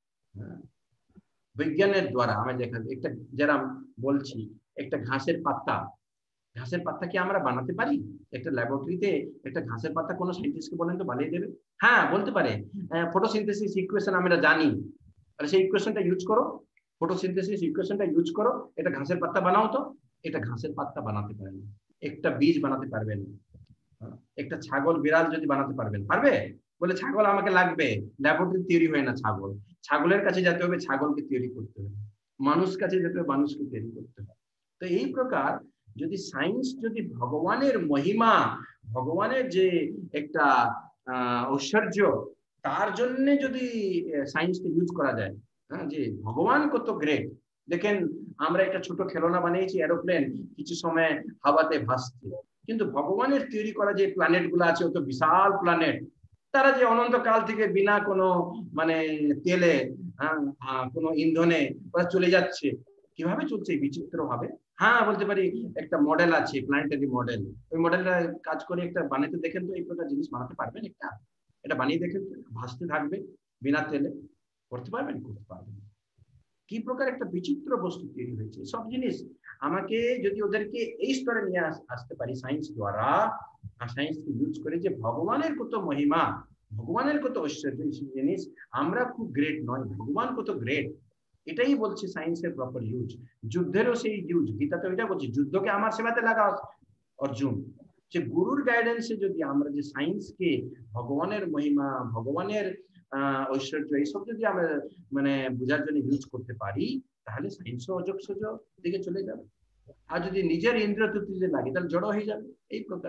বিজ্ঞানের দ্বারা আমি দেখা একটা যারা বলছি একটা ঘাসের পাতা, ঘাসের পাতা কি আমরা বানাতে পারি? একটা ল্যাবরেটরিতে একটা ঘাসের পাতা কোনো সায়েন্টিস্টকে বলেন তো বানিয়ে দেবে? হ্যাঁ বলতে পারে, ফটোসিনথেসিস ইকুয়েশন আমরা জানি, তাহলে সেই ইকুয়েশনটা ইউজ করো, ফটোসিনথেসিস ইকুয়েশনটা ইউজ করো, এটা ঘাসের পাতা বানাও। তো এটা ঘাসের পাতা বানাতে পারে না, একটা বীজ বানাতে পারবেন। একটা ছাগল বিড়াল যদি বানাতে পারবেন, পারবে? বলে ছাগল আমাকে লাগবে, ল্যাবরেটরি তৈরি হয় না ছাগল, ছাগলের কাছে যেতে হবে, ছাগলকে তৈরি করতে হবে, মানুষ কাছে যেতে হবে, মানুষকে তৈরি করতে হবে। তো এই প্রকার যদি সায়েন্স যদি ভগবানের মহিমা, ভগবানের যে একটা আহ ঐশ্বর্য, তার জন্য যদি সায়েন্সকে ইউজ করা যায়, হ্যাঁ যে ভগবান কত গ্রেট। দেখেন আমরা একটা ছোট খেলনা বানিয়েছি এরোপ্লেন, কিছু সময় হাওয়াতে ভাসছে, কিন্তু ভগবানের তৈরি করা যে প্ল্যানেট গুলো আছে ও তো বিশাল প্ল্যানেট, তারা যে অনন্তকাল থেকে বিনা কোনো মানে তেলে কোনো ইন্ধনে ওরা চলে যাচ্ছে, কিভাবে চলছে বিচিত্র ভাবে। হ্যাঁ বলতে পারি একটা মডেল আছে প্ল্যানেটারি মডেল, ওই মডেলটা কাজ করে একটা বানাতে দেখেন তো এই প্রকার জিনিস বানাতে পারবেন, একটা এটা বানিয়ে দেখেন ভাসতে থাকবে বিনা তেলে, করতে পারবেন? করতে পারবেন। কি প্রকার একটা বিচিত্র বস্তু তৈরি হয়েছে সব জিনিস আমাকে যদি ওদেরকে এই স্তরে নিয়ে আসতে পারি সায়েন্স দ্বারা, আর সায়েন্সকে ইউজ করে যে ভগবানের কত মহিমা, ভগবানের কত ঐশ্বর্য জিনিস, আমরা খুব গ্রেট নয়, ভগবান কত গ্রেট, এটাই বলছে সায়েন্সের প্রপার ইউজ। যুদ্ধেরও সেই ইউজ, গীতাতে ওইটা বলছে, যুদ্ধকে আমার সেবাতে লাগাও অর্জুন। যে গুরুর গাইডেন্সে যদি আমরা যে সায়েন্সকে ভগবানের মহিমা, ভগবানের আহ ঐশ্বর্য এইসব যদি আমরা মানে বোঝার জন্য ইউজ করতে পারি, তাহলে সায়েন্সও অযোগ সোজো দিকে চলে যাবে। আর যদি নিজের ইন্দ্রিয় তৃপ্তিতে লাগে তাহলে জড়ো হয়ে যাবে। এই প্রকার।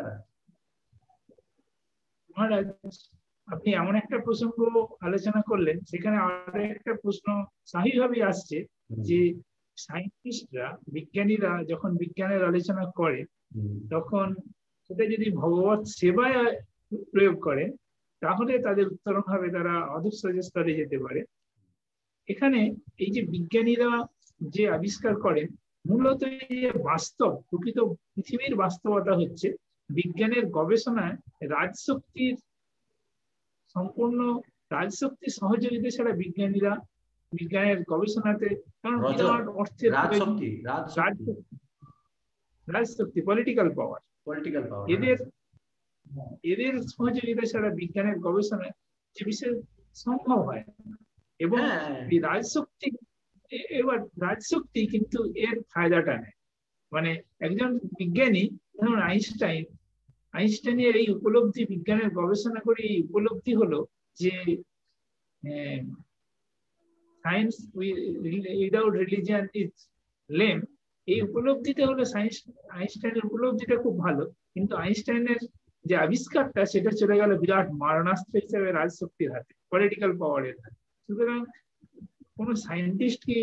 মহারাজ, আপনি এমন একটা প্রসঙ্গ আলোচনা করলেন, সেখানে আরো একটা প্রশ্ন স্বাভাবিকভাবেই আসছে যে সায়েন্টিস্টরা, বিজ্ঞানীরা যখন বিজ্ঞানের আলোচনা করে তখন সেটা যদি ভগবত সেবায় প্রয়োগ করে তাহলে তাদের উত্তরণ হবে তারা অধঃশ্বর্য স্তরে যেতে পারে। এখানে এই যে বিজ্ঞানীরা যে আবিষ্কার করেন, মূলত এই যে বাস্তব প্রকৃত পৃথিবীর বাস্তবতা হচ্ছে বিজ্ঞানের গবেষণায় রাজশক্তির সম্পূর্ণ রাজশক্তির সহযোগিতা ছাড়া বিজ্ঞানীরা বিজ্ঞানের গবেষণাতে, কারণ বিরাট অর্থের রাজশক্তি রাজশক্তি পলিটিক্যাল পাওয়ার পলিটিক্যাল পাওয়ার এদের এদের সহযোগিতা ছাড়া বিজ্ঞানের গবেষণায় যে বিষয় সম্ভব হয় না। এবং এই রাজশক্তি, এবার রাজশক্তি কিন্তু এর ফায়দাটা নেয়। মানে একজন বিজ্ঞানী যেমন আইনস্টাইন, আইনস্টাইনের এই উপলব্ধি, বিজ্ঞানের গবেষণা করে এই উপলব্ধি হলো যে science without religion is lame. এই উপলব্ধিটা হলো সায়েন্স, আইনস্টাইনের উপলব্ধিটা খুব ভালো, কিন্তু আইনস্টাইনের যে আবিষ্কারটা সেটা চলে গেল বিরাট মারণাস্ত্র হিসেবে রাজশক্তির হাতে, পলিটিক্যাল পাওয়ারের হাতে। সুতরাং কোন সায়েন্টিস্ট কি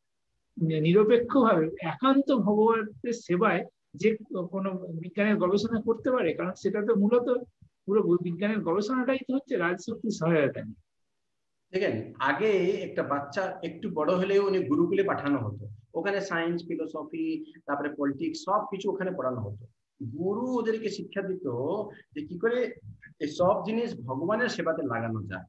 নিরপেক্ষভাবে একান্ত ভগবানের সেবায় যে কোনো বিজ্ঞানের গবেষণা করতে পারে? কারণ সেটা তো মূলত পুরো বিজ্ঞানের গবেষণাটাই তো হচ্ছে রাজশক্তির সহায়তা নিয়ে। দেখেন, আগে একটা বাচ্চা একটু বড় হলেও উনি গুরুকুলে পাঠানো হতো, ওখানে সায়েন্স, ফিলোসফি, তারপরে পলিটিক্স সব কিছু ওখানে পড়ানো হতো। গুরু ওদেরকে শিক্ষা দিত যে কি করে এই সব জিনিস ভগবানের সেবাতে লাগানো যায়।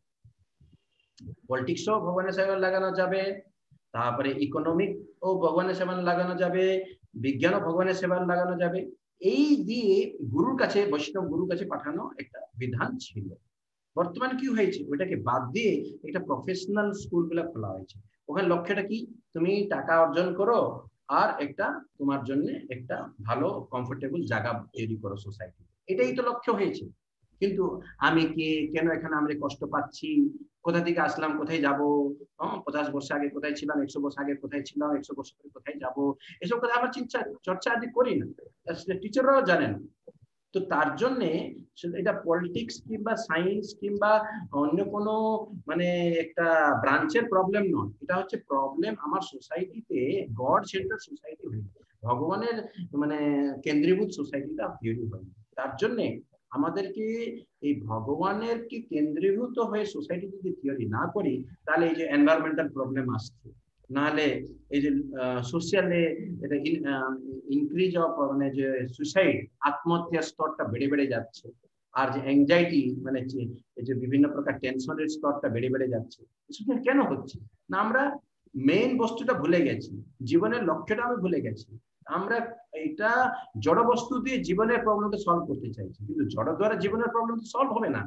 পলিটিক্সও ভগবানের সেবায় লাগানো যাবে, তারপরে ইকোনমিক ও ভগবানের সেবায় লাগানো যাবে, বিজ্ঞানও ভগবানের সেবায় লাগানো যাবে। এই দিয়ে গুরুর কাছে, বৈষ্ণব গুরুর কাছে পাঠানো একটা বিধান ছিল। বর্তমানে কি হয়েছে, ওইটাকে বাদ দিয়ে একটা প্রফেশনাল স্কুল গুলা খোলা হয়েছে। ওখানে লক্ষ্যটা কি, তুমি টাকা অর্জন করো আর একটা তোমার জন্য একটা ভালো কমফোর্টেবল জায়গা তৈরি করো সোসাইটি, এটাই তো লক্ষ্য হয়েছে। কিন্তু আমি কে, কেন এখানে আমরা কষ্ট পাচ্ছি, কোথা থেকে আসলাম, কোথায় যাবো, পঞ্চাশ বছর আগে কোথায় ছিলাম, একশো বছর আগে কোথায় ছিলাম, একশো বছর পরে কোথায় যাবো, এসব কথা আমরা চিন্তা চর্চা আদি করি না, টিচাররাও জানেন। তো তার জন্যে এটা পলিটিক্স কিংবা সায়েন্স কিংবা অন্য কোনো মানে একটা ব্রাঞ্চের প্রবলেম নয়, এটা হচ্ছে প্রবলেম আমার সোসাইটিতে গড সেন্টার সোসাইটি হয়ে, ভগবানের মানে কেন্দ্রীভূত সোসাইটিটা তৈরি হয়। তার জন্যে আমাদেরকে এই ভগবানের কি কেন্দ্রীভূত হয়ে সোসাইটি যদি তৈরি না করি, তাহলে এই যে এনভায়রনমেন্টাল প্রবলেম আসছে, নাহলে এই যে সোশ্যালে এটা ইনক্রিজ অফ মানে যে সুইসাইড, আত্মহত্যার স্তরটা বেড়ে বেড়ে যাচ্ছে, আর যে অ্যাংজাইটি মানে এই যে বিভিন্ন প্রকার টেনশনের স্তরটা বেড়ে বেড়ে যাচ্ছে, সেটা কেন হচ্ছে না? আমরা মেইন বস্তুটা ভুলে গেছি, জীবনের লক্ষ্যটা আমি ভুলে গেছি। আমরা এটা জড় বস্তু দিয়ে জীবনের প্রবলেমটা সলভ করতে চাইছি, কিন্তু জড় দ্বারা জীবনের প্রবলেম সলভ হবে না,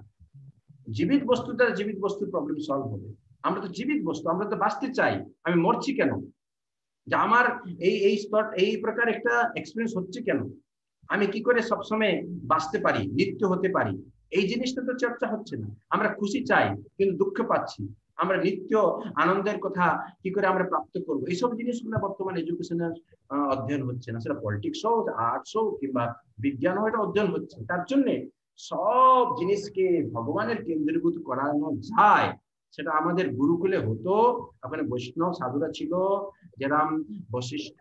জীবিত বস্তু দ্বারা জীবিত বস্তুর প্রবলেম সলভ হবে। আমরা তো জীবিত বস্তু, আমরা তো বাঁচতে চাই, আমি মরছি কেন, যে আমার এই এই স্তর এই প্রকার একটা এক্সপিরিয়েন্স হচ্ছে কেন, আমি কি করে সবসময় বাঁচতে পারি, নিত্য হতে পারি, এই জিনিসটা তো চর্চা হচ্ছে না। আমরা খুশি চাই কিন্তু দুঃখ পাচ্ছি, আমরা নিত্য আনন্দের কথা কি করে আমরা প্রাপ্ত করবো, এইসব জিনিসগুলো বর্তমান এডুকেশনের অধ্যয়ন হচ্ছে না, সেটা পলিটিক্স হোক, আর্টস হোক কিংবা বিজ্ঞান হোক, এটা অধ্যয়ন হচ্ছে। তার জন্য সব জিনিসকে ভগবানের কেন্দ্রীভূত করানো যায়, সেটা আমাদের গুরুকুলে হতো। ওখানে বৈষ্ণব সাধুরা ছিল, যেরাম বশিষ্ঠ,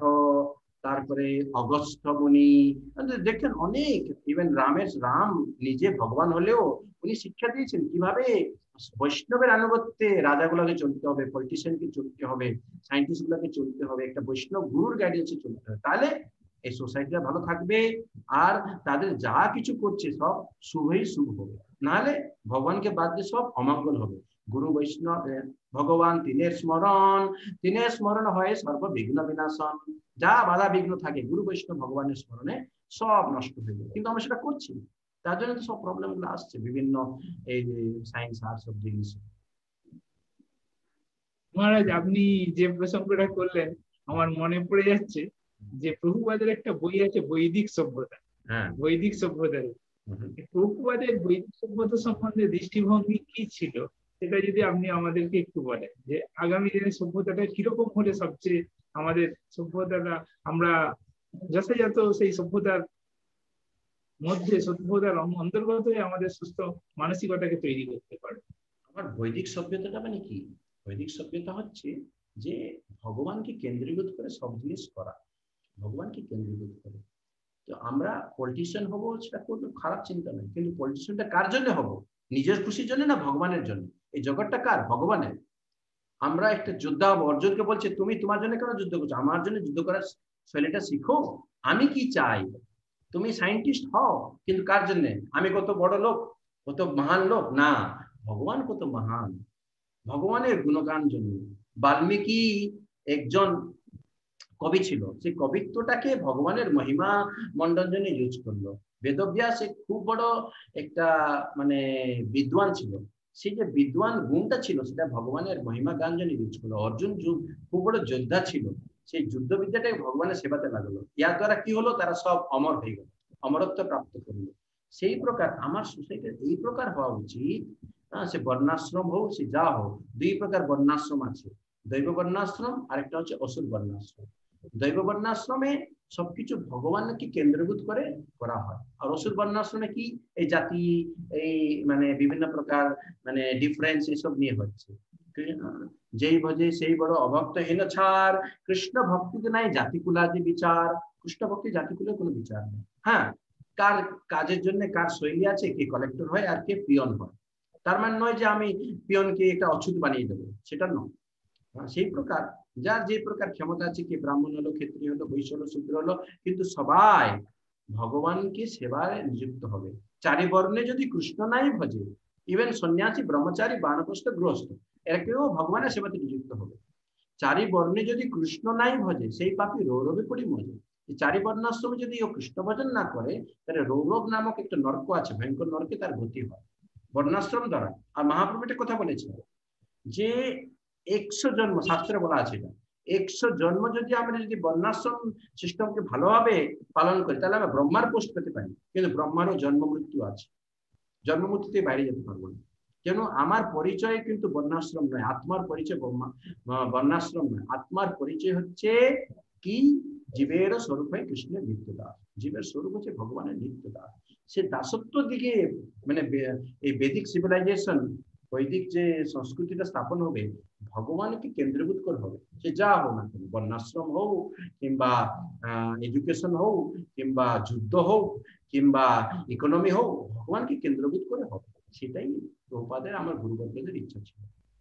তারপরে অগস্ত্য মুনি, দেখেন অনেক, ইভেন রামের রাম নিজে ভগবান হলেও উনি শিক্ষা দিয়েছেন কিভাবে বৈষ্ণবের আনুগত্যে রাজাগুলোকে চলতে হবে, পলিটিশিয়ানকে চলতে হবে, সায়েন্টিস্ট গুলোকে চলতে হবে, একটা বৈষ্ণব গুরুর গাইডেন্সে চলতে হবে, তাহলে এই সোসাইটিটা ভালো থাকবে আর তাদের যা কিছু করছে সব শুভই শুভ হবে, নাহলে ভগবানকে বাদ দিয়ে সব অমঙ্গল হবে। গুরু বৈষ্ণব ভগবান তিনের স্মরণ, তিনের স্মরণ হয় সর্ববিঘ্ন বিনাশন। যা বাধা বিঘ্ন থাকে গুরু বৈষ্ণব ভগবানের স্মরণে সব নষ্ট হয়ে যায়, কিন্তু আমরা সেটা করছি না। তার জন্য তো সব প্রবলেম গুলো আসছে বিভিন্ন এই সায়েন্স আর্টস সব জিনিস। মহারাজ আপনি যে প্রসঙ্গটা করলেন আমার মনে পড়ে যাচ্ছে যে প্রভুপাদের একটা বই আছে বৈদিক সভ্যতা। হ্যাঁ, বৈদিক সভ্যতা প্রভুপাদের বৈদিক সভ্যতা সম্বন্ধে দৃষ্টিভঙ্গি কি ছিল সেটা যদি আপনি আমাদেরকে একটু বলেন, যে আগামী দিনে সভ্যতাটা কিরকম হলে সবচেয়ে আমাদের সভ্যতাটা আমরা যথাযথ সেই সভ্যতার মধ্যে সভ্যতার অন্তর্গত হয়ে আমাদের সুস্থ মানসিকতাকে তৈরি করতে পারে। আমার বৈদিক সভ্যতাটা মানে কি? বৈদিক সভ্যতা হচ্ছে যে ভগবানকে কেন্দ্রীভূত করে সব জিনিস করা, ভগবানকে কেন্দ্রীভূত করে। তো আমরা পলিটিশিয়ান হবো সেটা কোনো খারাপ চিন্তা নয়, কিন্তু পলিটিশিয়ানটা কার জন্য হবো? নিজের খুশির জন্য না ভগবানের জন্য? এই জগৎটা কার? ভগবানের। আমরা একটা যোদ্ধা হবো, অর্জুনকে বলছে তুমি তোমার জন্য কেন যুদ্ধ করছো? আমার জন্য যুদ্ধ করার শৈলীটা শিখো। আমি কি চাই? তুমি সায়েন্টিস্ট হও, কিন্তু কার জন্য? আমি কত বড় লোক, কত মহান লোক না, ভগবান কত মহান, ভগবানের গুণগান জন্য। বাল্মীকি একজন কবি ছিল, সেই কবিত্বটাকে ভগবানের মহিমা মন্ডন জন্য ইউজ করলো। বেদব্যাস খুব বড় একটা মানে বিদ্বান ছিল, সেই যে বিদ্বান গুণটা ছিল সেটা ভগবানের মহিমা গান জন্য ইউজ করলো। অর্জুন খুব বড় যোদ্ধা ছিল, সেই যুদ্ধ বিদ্যাটাকে ভগবানের সেবাতে লাগলো। ইয়ার দ্বারা কি হলো? তারা সব অমর হয়ে গেল, অমরত্ব প্রাপ্ত করলো। সেই প্রকার আমার সোসাইটির এই প্রকার হওয়া উচিত। হ্যাঁ, সে বর্ণাশ্রম হোক, সে যা হোক, দুই প্রকার বর্ণাশ্রম আছে, দৈব বর্ণাশ্রম আর একটা হচ্ছে অসুর বর্ণাশ্রম। দৈব বর্ণাশ্রমে সবকিছু ভগবানকে কেন্দ্রীভূত করে করা হয়, আর অসুর বর্ণাশ্রমে কি এই জাতি এই মানে বিভিন্ন প্রকার মানে ডিফারেন্স এসব নিয়ে হচ্ছে। যেই ভজে সেই বড় অভক্তহীন ছাড়, কৃষ্ণ ভক্তিতে নাই জাতিকুলাদি বিচার। কৃষ্ণ ভক্তি জাতিকুলের কোনো বিচার নেই। হ্যাঁ, কার কাজের জন্য কার শৈলী আছে, কে কালেক্টর হয় আর কে পিয়ন হয়, তার মানে নয় যে আমি পিয়নকে একটা অচ্যুত বানিয়ে দেবো, সেটা নয়। সেই প্রকার যার যে প্রকার ক্ষমতা আছে, কে ব্রাহ্মণ হলো, ক্ষত্রিয় হলো, বৈশ্য হলো, শূদ্র হলো, কিন্তু সবাই ভগবানকে সেবায় নিযুক্ত হবে। চারি বর্ণে যদি কৃষ্ণ নাই ভজে, ইভেন সন্ন্যাসী, ব্রহ্মচারী, বানপ্রস্থ, গৃহস্থ, এরা কেউ ভগবানের সেবাতে নিযুক্ত হবে। চারি বর্ণে যদি কৃষ্ণ নাই ভজে, সেই পাপী রৌরবে পড়ি মজে। চারি বর্ণাশ্রমে যদি ও কৃষ্ণ ভজন না করে, তাহলে রৌরব নামক একটা নরক আছে, ভয়ঙ্কর নরকে তার গতি হয় বর্ণাশ্রম দ্বারা। আর মহাপ্রভু একটা কথা বলেছেন যে একশো জন্ম, শাস্ত্রে বলা আছে এটা, একশো জন্ম যদি আমরা যদি বর্ণাশ্রম সিস্টেমকে ভালোভাবে পালন করি, তাহলে আমরা ব্রহ্মার পোস্ট পেতে পারি। কিন্তু ব্রহ্মারও জন্ম মৃত্যু আছে, জন্ম মৃত্যুতে বাইরে যেতে পারবো না। কেন? আমার পরিচয় কিন্তু বর্ণাশ্রম নয়, আত্মার পরিচয় বর্ণাশ্রম নয়। আত্মার পরিচয় হচ্ছে কি? জীবের স্বরূপ হয় কৃষ্ণের নিত্য দাস, জীবের স্বরূপ হচ্ছে ভগবানের নিত্য দাস। সে দাসত্ব দিকে মানে এই বেদিক সিভিলাইজেশন, বৈদিক যে সংস্কৃতিটা স্থাপন হবে, ভগবানকে কেন্দ্রীভূত করে হবে। সে যা হোক না কেন, বর্ণাশ্রম হোক কিংবা এডুকেশন হোক কিংবা যুদ্ধ হোক কিংবা ইকোনমি হোক, ভগবানকে কেন্দ্রীভূত করে হবে। সেটাই প্রভুপাদের আমার গুরুবর্গদের ইচ্ছা ছিল।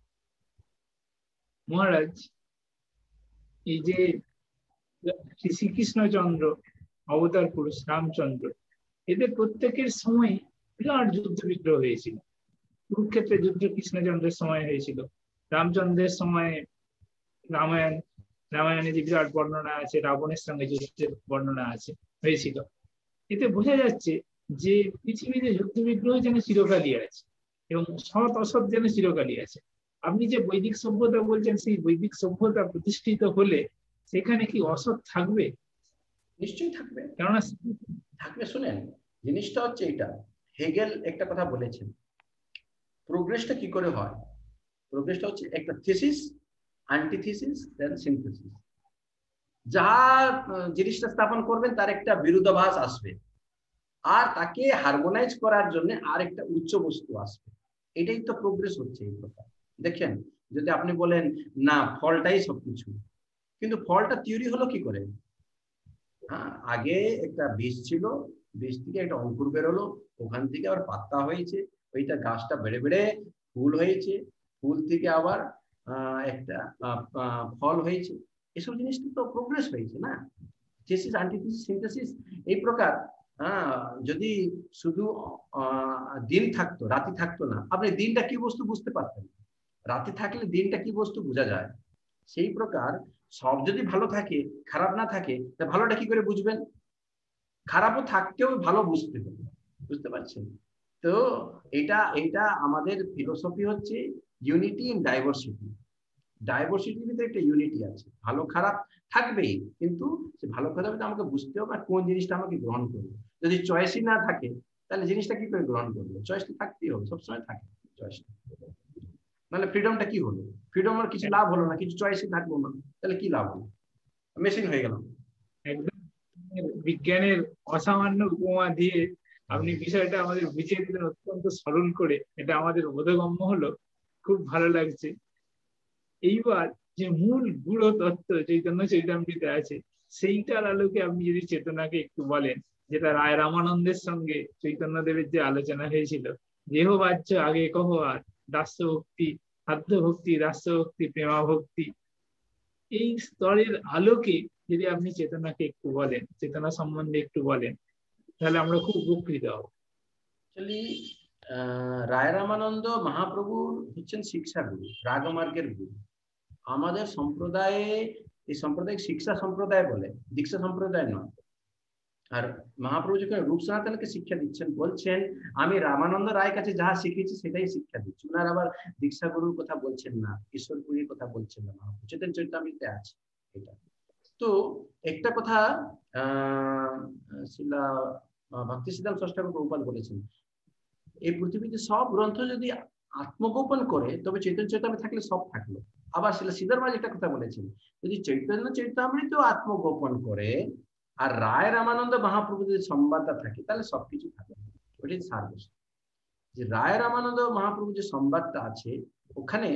মহারাজ, এই যে শ্রীকৃষ্ণচন্দ্র অবতার পুরুষ রামচন্দ্র, এদের প্রত্যেকের সময় বিরাট যুদ্ধ বিগ্রহ হয়েছিল। কুরুক্ষেত্রে যুদ্ধ কৃষ্ণচন্দ্রের সময় হয়েছিল, রামচন্দ্রের সময় রামায়ণ রামায়ণে যে বিরাট বর্ণনা আছে, রাবণের সঙ্গে যুদ্ধের বর্ণনা আছে হয়েছিল। এতে বোঝা যাচ্ছে যে পৃথিবীতে যুদ্ধ বিগ্রহ যেন চিরকালই আছে এবং সৎ অসৎ যেন চিরকালই আছে। আপনি যে বৈদিক সভ্যতা বলছেন, সেই বৈদিক সভ্যতা প্রতিষ্ঠিত হলে সেখানে কি অসৎ থাকবে? নিশ্চয়ই থাকবে, কেননা থাকবে। শুনেন, জিনিসটা হচ্ছে এটা, হেগেল একটা কথা বলেছেন, প্রোগ্রেসটা কি করে হয়? প্রোগ্রেসটা হচ্ছে একটা থিসিস, অ্যান্টিথিসিস, দেন সিনথেসিস। যা জিনিসটা স্থাপন করবেন তার একটা বিরোধাভাস আসবে, আর তাকে হারমোনাইজ করার জন্য আর একটা উচ্চ বস্তু আসবে। এটাই তো প্রোগ্রেস হচ্ছে এই প্রকার। দেখেন, যদি আপনি বলেন না ফলটাই সবকিছু, কিন্তু ফলটা তৈরি হলো কি করে? হ্যাঁ, আগে একটা বীজ ছিল, বীজ থেকে একটা অঙ্কুর বেরোলো, ওখান থেকে আবার পাতা হয়েছে, ওইটা গাছটা বেড়ে বেড়ে ফুল হয়েছে, ফুল থেকে আবার আহ একটা ফল হয়েছে। এসব জিনিসটা তো প্রোগ্রেস হয়েছে না? থিসিস, অ্যান্টিথিসিস, সিনথেসিস, এই প্রকার। হ্যাঁ, যদি শুধু দিন থাকতো, রাতি থাকতো না, আপনি দিনটা কি বস্তু বুঝতে পারতেন। রাতে থাকলে দিনটা কি বস্তু বোঝা যায়। সেই প্রকার সব যদি ভালো থাকে, খারাপ না থাকে, তা ভালোটা কি করে বুঝবেন? খারাপও থাকতেও ভালো বুঝতে হবে, বুঝতে পারছেন? তো এটা এটা আমাদের ফিলোসফি হচ্ছে ইউনিটি ইন ডাইভার্সিটি। ডাইভার্সিটির ভিতরে একটা ইউনিটি আছে, ভালো খারাপ থাকবেই, কিন্তু সে ভালো খারাপটা আমাকে বুঝতে হবে আর কোন জিনিসটা আমাকে গ্রহণ করবে। যদি চয়েসই না থাকে তাহলে জিনিসটা কি করে গ্রহণ করবে? চয়েস তো থাকতেই হবে, সবসময় থাকে চয়েস, নাহলে ফ্রিডমটা কি হলো? ফ্রিডমের কিছু লাভ হলো না, কিছু চয়েসই থাকলো না, তাহলে কি লাভ হলো? মেশিন হয়ে গেল। একদম বিজ্ঞানের অসামান্য উপমা দিয়ে আপনি বিষয়টা আমাদের বুঝিয়ে দিলেন অত্যন্ত সরল করে, এটা আমাদের বোধগম্য হলো, খুব ভালো লাগছে। এইবার যে মূল গুড় তত্ত্ব চৈতন্য চৈতামৃতে আছে, সেইটার আলোকে আপনি যদি চেতনাকে একটু বলেন, যেটা রায় রামানন্দের সঙ্গে চৈতন্যদেবের যে আলোচনা হয়েছিল, দেহ বাহ্য আগে কহ আর দাস্য ভক্তি, খাদ্য ভক্তি, দাস্য ভক্তি, প্রেমা ভক্তি, এই স্তরের আলোকে যদি আপনি চেতনাকে একটু বলেন, চেতনা সম্বন্ধে একটু বলেন, তাহলে আমরা খুব উপকৃত হব। অ্যাকচুয়ালি রায় রামানন্দ মহাপ্রভুর হচ্ছেন শিক্ষাগুরু, রাগমার্গের গুরু। আমাদের সম্প্রদায়ে এই সম্প্রদায়িক শিক্ষা সম্প্রদায় বলে, দীক্ষা সম্প্রদায় নয়। আর মহাপ্রভু যখন রূপ সনাতনকে শিক্ষা দিচ্ছেন, বলছেন আমি রামানন্দ রায়ের কাছে যাহা শিখেছি সেটাই শিক্ষা দিচ্ছি। ওনার আবার দীক্ষা গুরুর কথা বলছেন না, ঈশ্বরপুরীর কথা বলছেন না, মহাপ্রভু চৈতন্য চরিতামৃতে আছে এটা। তো একটা কথা আহ শিলা ভক্তি সিদ্ধান্ত ষষ্ঠ প্রভুপাদ বলেছেন, এই পৃথিবীতে সব গ্রন্থ যদি আত্মগোপন করে তবে চৈতন্য চরিতামৃত থাকলে সব থাকলো। আবার শিলা সিদ্ধার মাঝে একটা কথা বলেছেন, যদি চৈতন্য চরিতামৃত আত্মগোপন করে আর রায় রামানন্দ মহাপ্রভু যদি সংবাদটা থাকে তাহলে সবকিছু থাকে। ওটাই সারবস্তু। যে রায় রামানন্দ মহাপ্রভু যে সংবাদটা আছে, ওখানে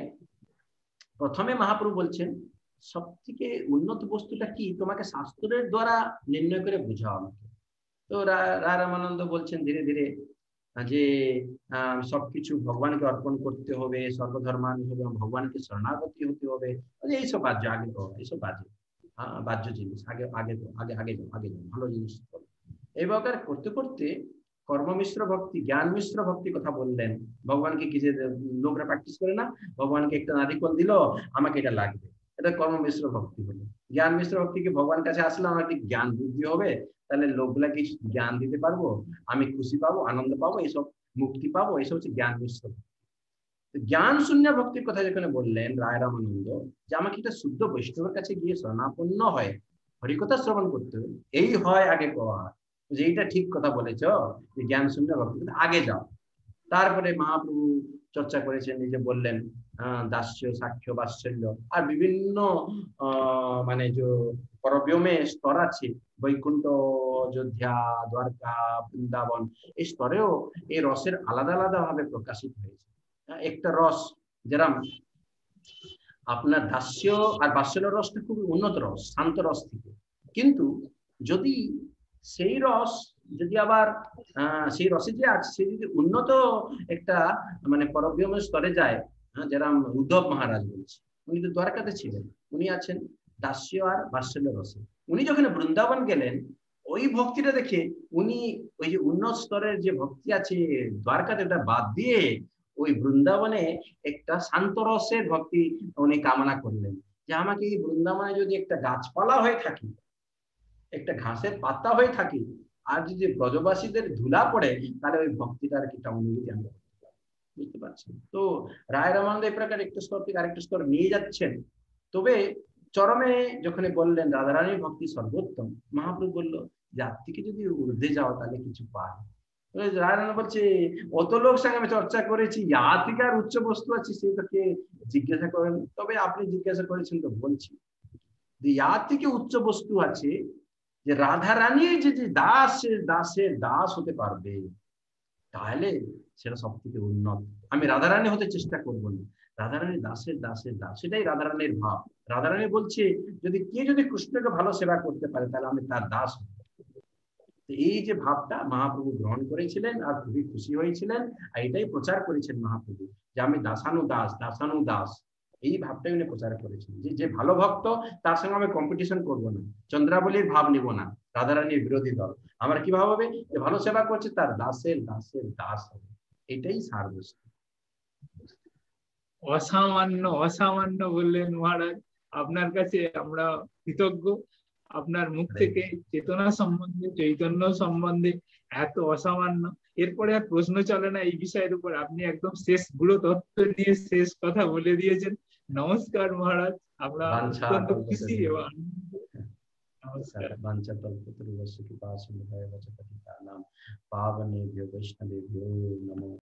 প্রথমে মহাপ্রভু বলছেন সব থেকে উন্নত বস্তুটা কি, তোমাকে শাস্ত্রের দ্বারা নির্ণয় করে বুঝাও আমাকে। তো রায় রামানন্দ বলছেন ধীরে ধীরে যে আহ সবকিছু ভগবানকে অর্পণ করতে হবে, সর্বধর্মান হবে, ভগবানকে শরণাগতি হতে হবে, এইসব বাহ্য আগে তো এইসব বাজে বাহ্য জিনিস আগে আগে তো আগে আগে যাও আগে যাও ভালো জিনিস। এই প্রকার করতে করতে কর্মমিশ্র ভক্তি, জ্ঞান মিশ্র ভক্তি কথা বললেন। ভগবানকে কি যে লোকরা প্র্যাকটিস করে না, ভগবানকে একটা নারিকল দিল আমাকে এটা লাগবে, এটা কর্মমিশ্র ভক্তি হলো। জ্ঞান মিশ্র ভক্তিকে ভগবান কাছে আসলে আমার কি জ্ঞান বুদ্ধি হবে, তাহলে লোকগুলা কি জ্ঞান দিতে পারবো, আমি খুশি পাবো, আনন্দ পাবো, এইসব মুক্তি পাবো, এইসব হচ্ছে জ্ঞান মিশ্র ভক্তি। জ্ঞান শূন্য ভক্তির কথা যেখানে বললেন রায় রামানন্দ, যে আমাকে একটা শুদ্ধ বৈষ্ণবের কাছে গিয়ে শরণাপন্ন হয় হরিকথা শ্রবণ করতে হবে, এই হয় আগে পাওয়া। যে এইটা ঠিক কথা বলেছ, যে জ্ঞান শূন্য ভক্তি আগে যাও। তারপরে মহাপ্রভু চর্চা করেছেন, নিজে বললেন আহ দাস্য, সাক্ষ্য, বাৎসল্য, আর বিভিন্ন আহ মানে যে পরব্যমে স্তর আছে, বৈকুণ্ঠ, অযোধ্যা, দ্বারকা, বৃন্দাবন, এই স্তরেও এই রসের আলাদা আলাদা ভাবে প্রকাশিত হয়েছে। একটা রস যেরকম আপনার দাস্য আর বাৎসল্য রসটা খুব উন্নত রস, শান্ত রস থেকে, কিন্তু যদি সেই রস যদি আবার আহ সেই রসে যে আছে সে যদি উন্নত একটা মানে পরব্রহ্ম স্তরে যায়, যেরকম উদ্ধব মহারাজ বলছে, উনি তো দ্বারকাতে ছিলেন, উনি আছেন দাস্য আর বাৎসল্য রসে। উনি যখন বৃন্দাবন গেলেন, ওই ভক্তিটা দেখে উনি ওই যে উন্নত স্তরের যে ভক্তি আছে দ্বারকাতে ওটা বাদ দিয়ে ওই বৃন্দাবনে একটা শান্ত রসের ভক্তি উনি কামনা করলেন, যে আমাকে এই বৃন্দাবনে যদি একটা গাছপালা হয়ে থাকি, একটা ঘাসের পাতা হয়ে থাকি, আর যদি ব্রজবাসীদের ধুলা পড়ে, তাহলে ওই ভক্তিটার একটা অনুভূতি আমরা বুঝতে পারছেন। তো রায় রামানন্দ এই প্রকার একটা স্তর থেকে আরেকটা স্তর নিয়ে যাচ্ছেন। তবে চরমে যখন বললেন রাধারানীর ভক্তি সর্বোত্তম, মহাপ্রভু বলল যার থেকে যদি ঊর্ধ্বে যাও তাহলে কিছু পায়। রায় বলছে অত লোক সঙ্গে আমি চর্চা করেছি, ইয়া থেকে আর উচ্চ বস্তু আছে সেটাকে জিজ্ঞাসা করেন, তবে আপনি জিজ্ঞাসা করেছেন তো বলছি, ইয়া থেকে উচ্চ বস্তু আছে, যে রাধা রানীর যে যে দাসের দাসের দাস হতে পারবে, তাহলে সেটা সব থেকে উন্নত। আমি রাধারানী হতে চেষ্টা করবো না, রাধারানী দাসের দাসের দাস, সেটাই রাধারানীর ভাব। রাধারানী বলছে যদি কে যদি কৃষ্ণকে ভালো সেবা করতে পারে তাহলে আমি তার দাস। এই যে ভাবটা মহাপ্রভু গ্রহণ করেছিলেন আর খুবই খুশি হয়েছিলেন, আর এটাই প্রচার করেছেন মহাপ্রভু, যে আমি দাসানু দাস, দাসানু দাস, এই ভাবটাই উনি প্রচার করেছেন। যে যে ভালো ভক্ত তার সঙ্গে আমি কম্পিটিশন করব না, চন্দ্রাবলীর ভাব নিব না, রাধারানীর বিরোধী দল। আমার কি ভাব হবে, যে ভালো সেবা করছে তার দাসের দাসের দাস হবে, এটাই সারবস্তু। অসামান্য অসামান্য বললেন মহারাজ, আপনার কাছে আমরা কৃতজ্ঞ। আপনার মুখ থেকে চেতনা সম্বন্ধে, চৈতন্য সম্বন্ধে এত অসামান্য, এরপরে আর প্রশ্ন চলে না এই বিষয়ের উপর। আপনি একদম শেষ গুলো তথ্য দিয়ে শেষ কথা বলে দিয়েছেন। নমস্কার মহারাজ, আমরা অত্যন্ত খুশি এবং আনন্দিত। নমস্কার। বাঞ্ছাকল্পতরুভ্যশ্চ কৃপা সিন্ধুভ্যেব চ পতিতানাং পাবনেভ্যো বৈষ্ণবেভ্যো নমো।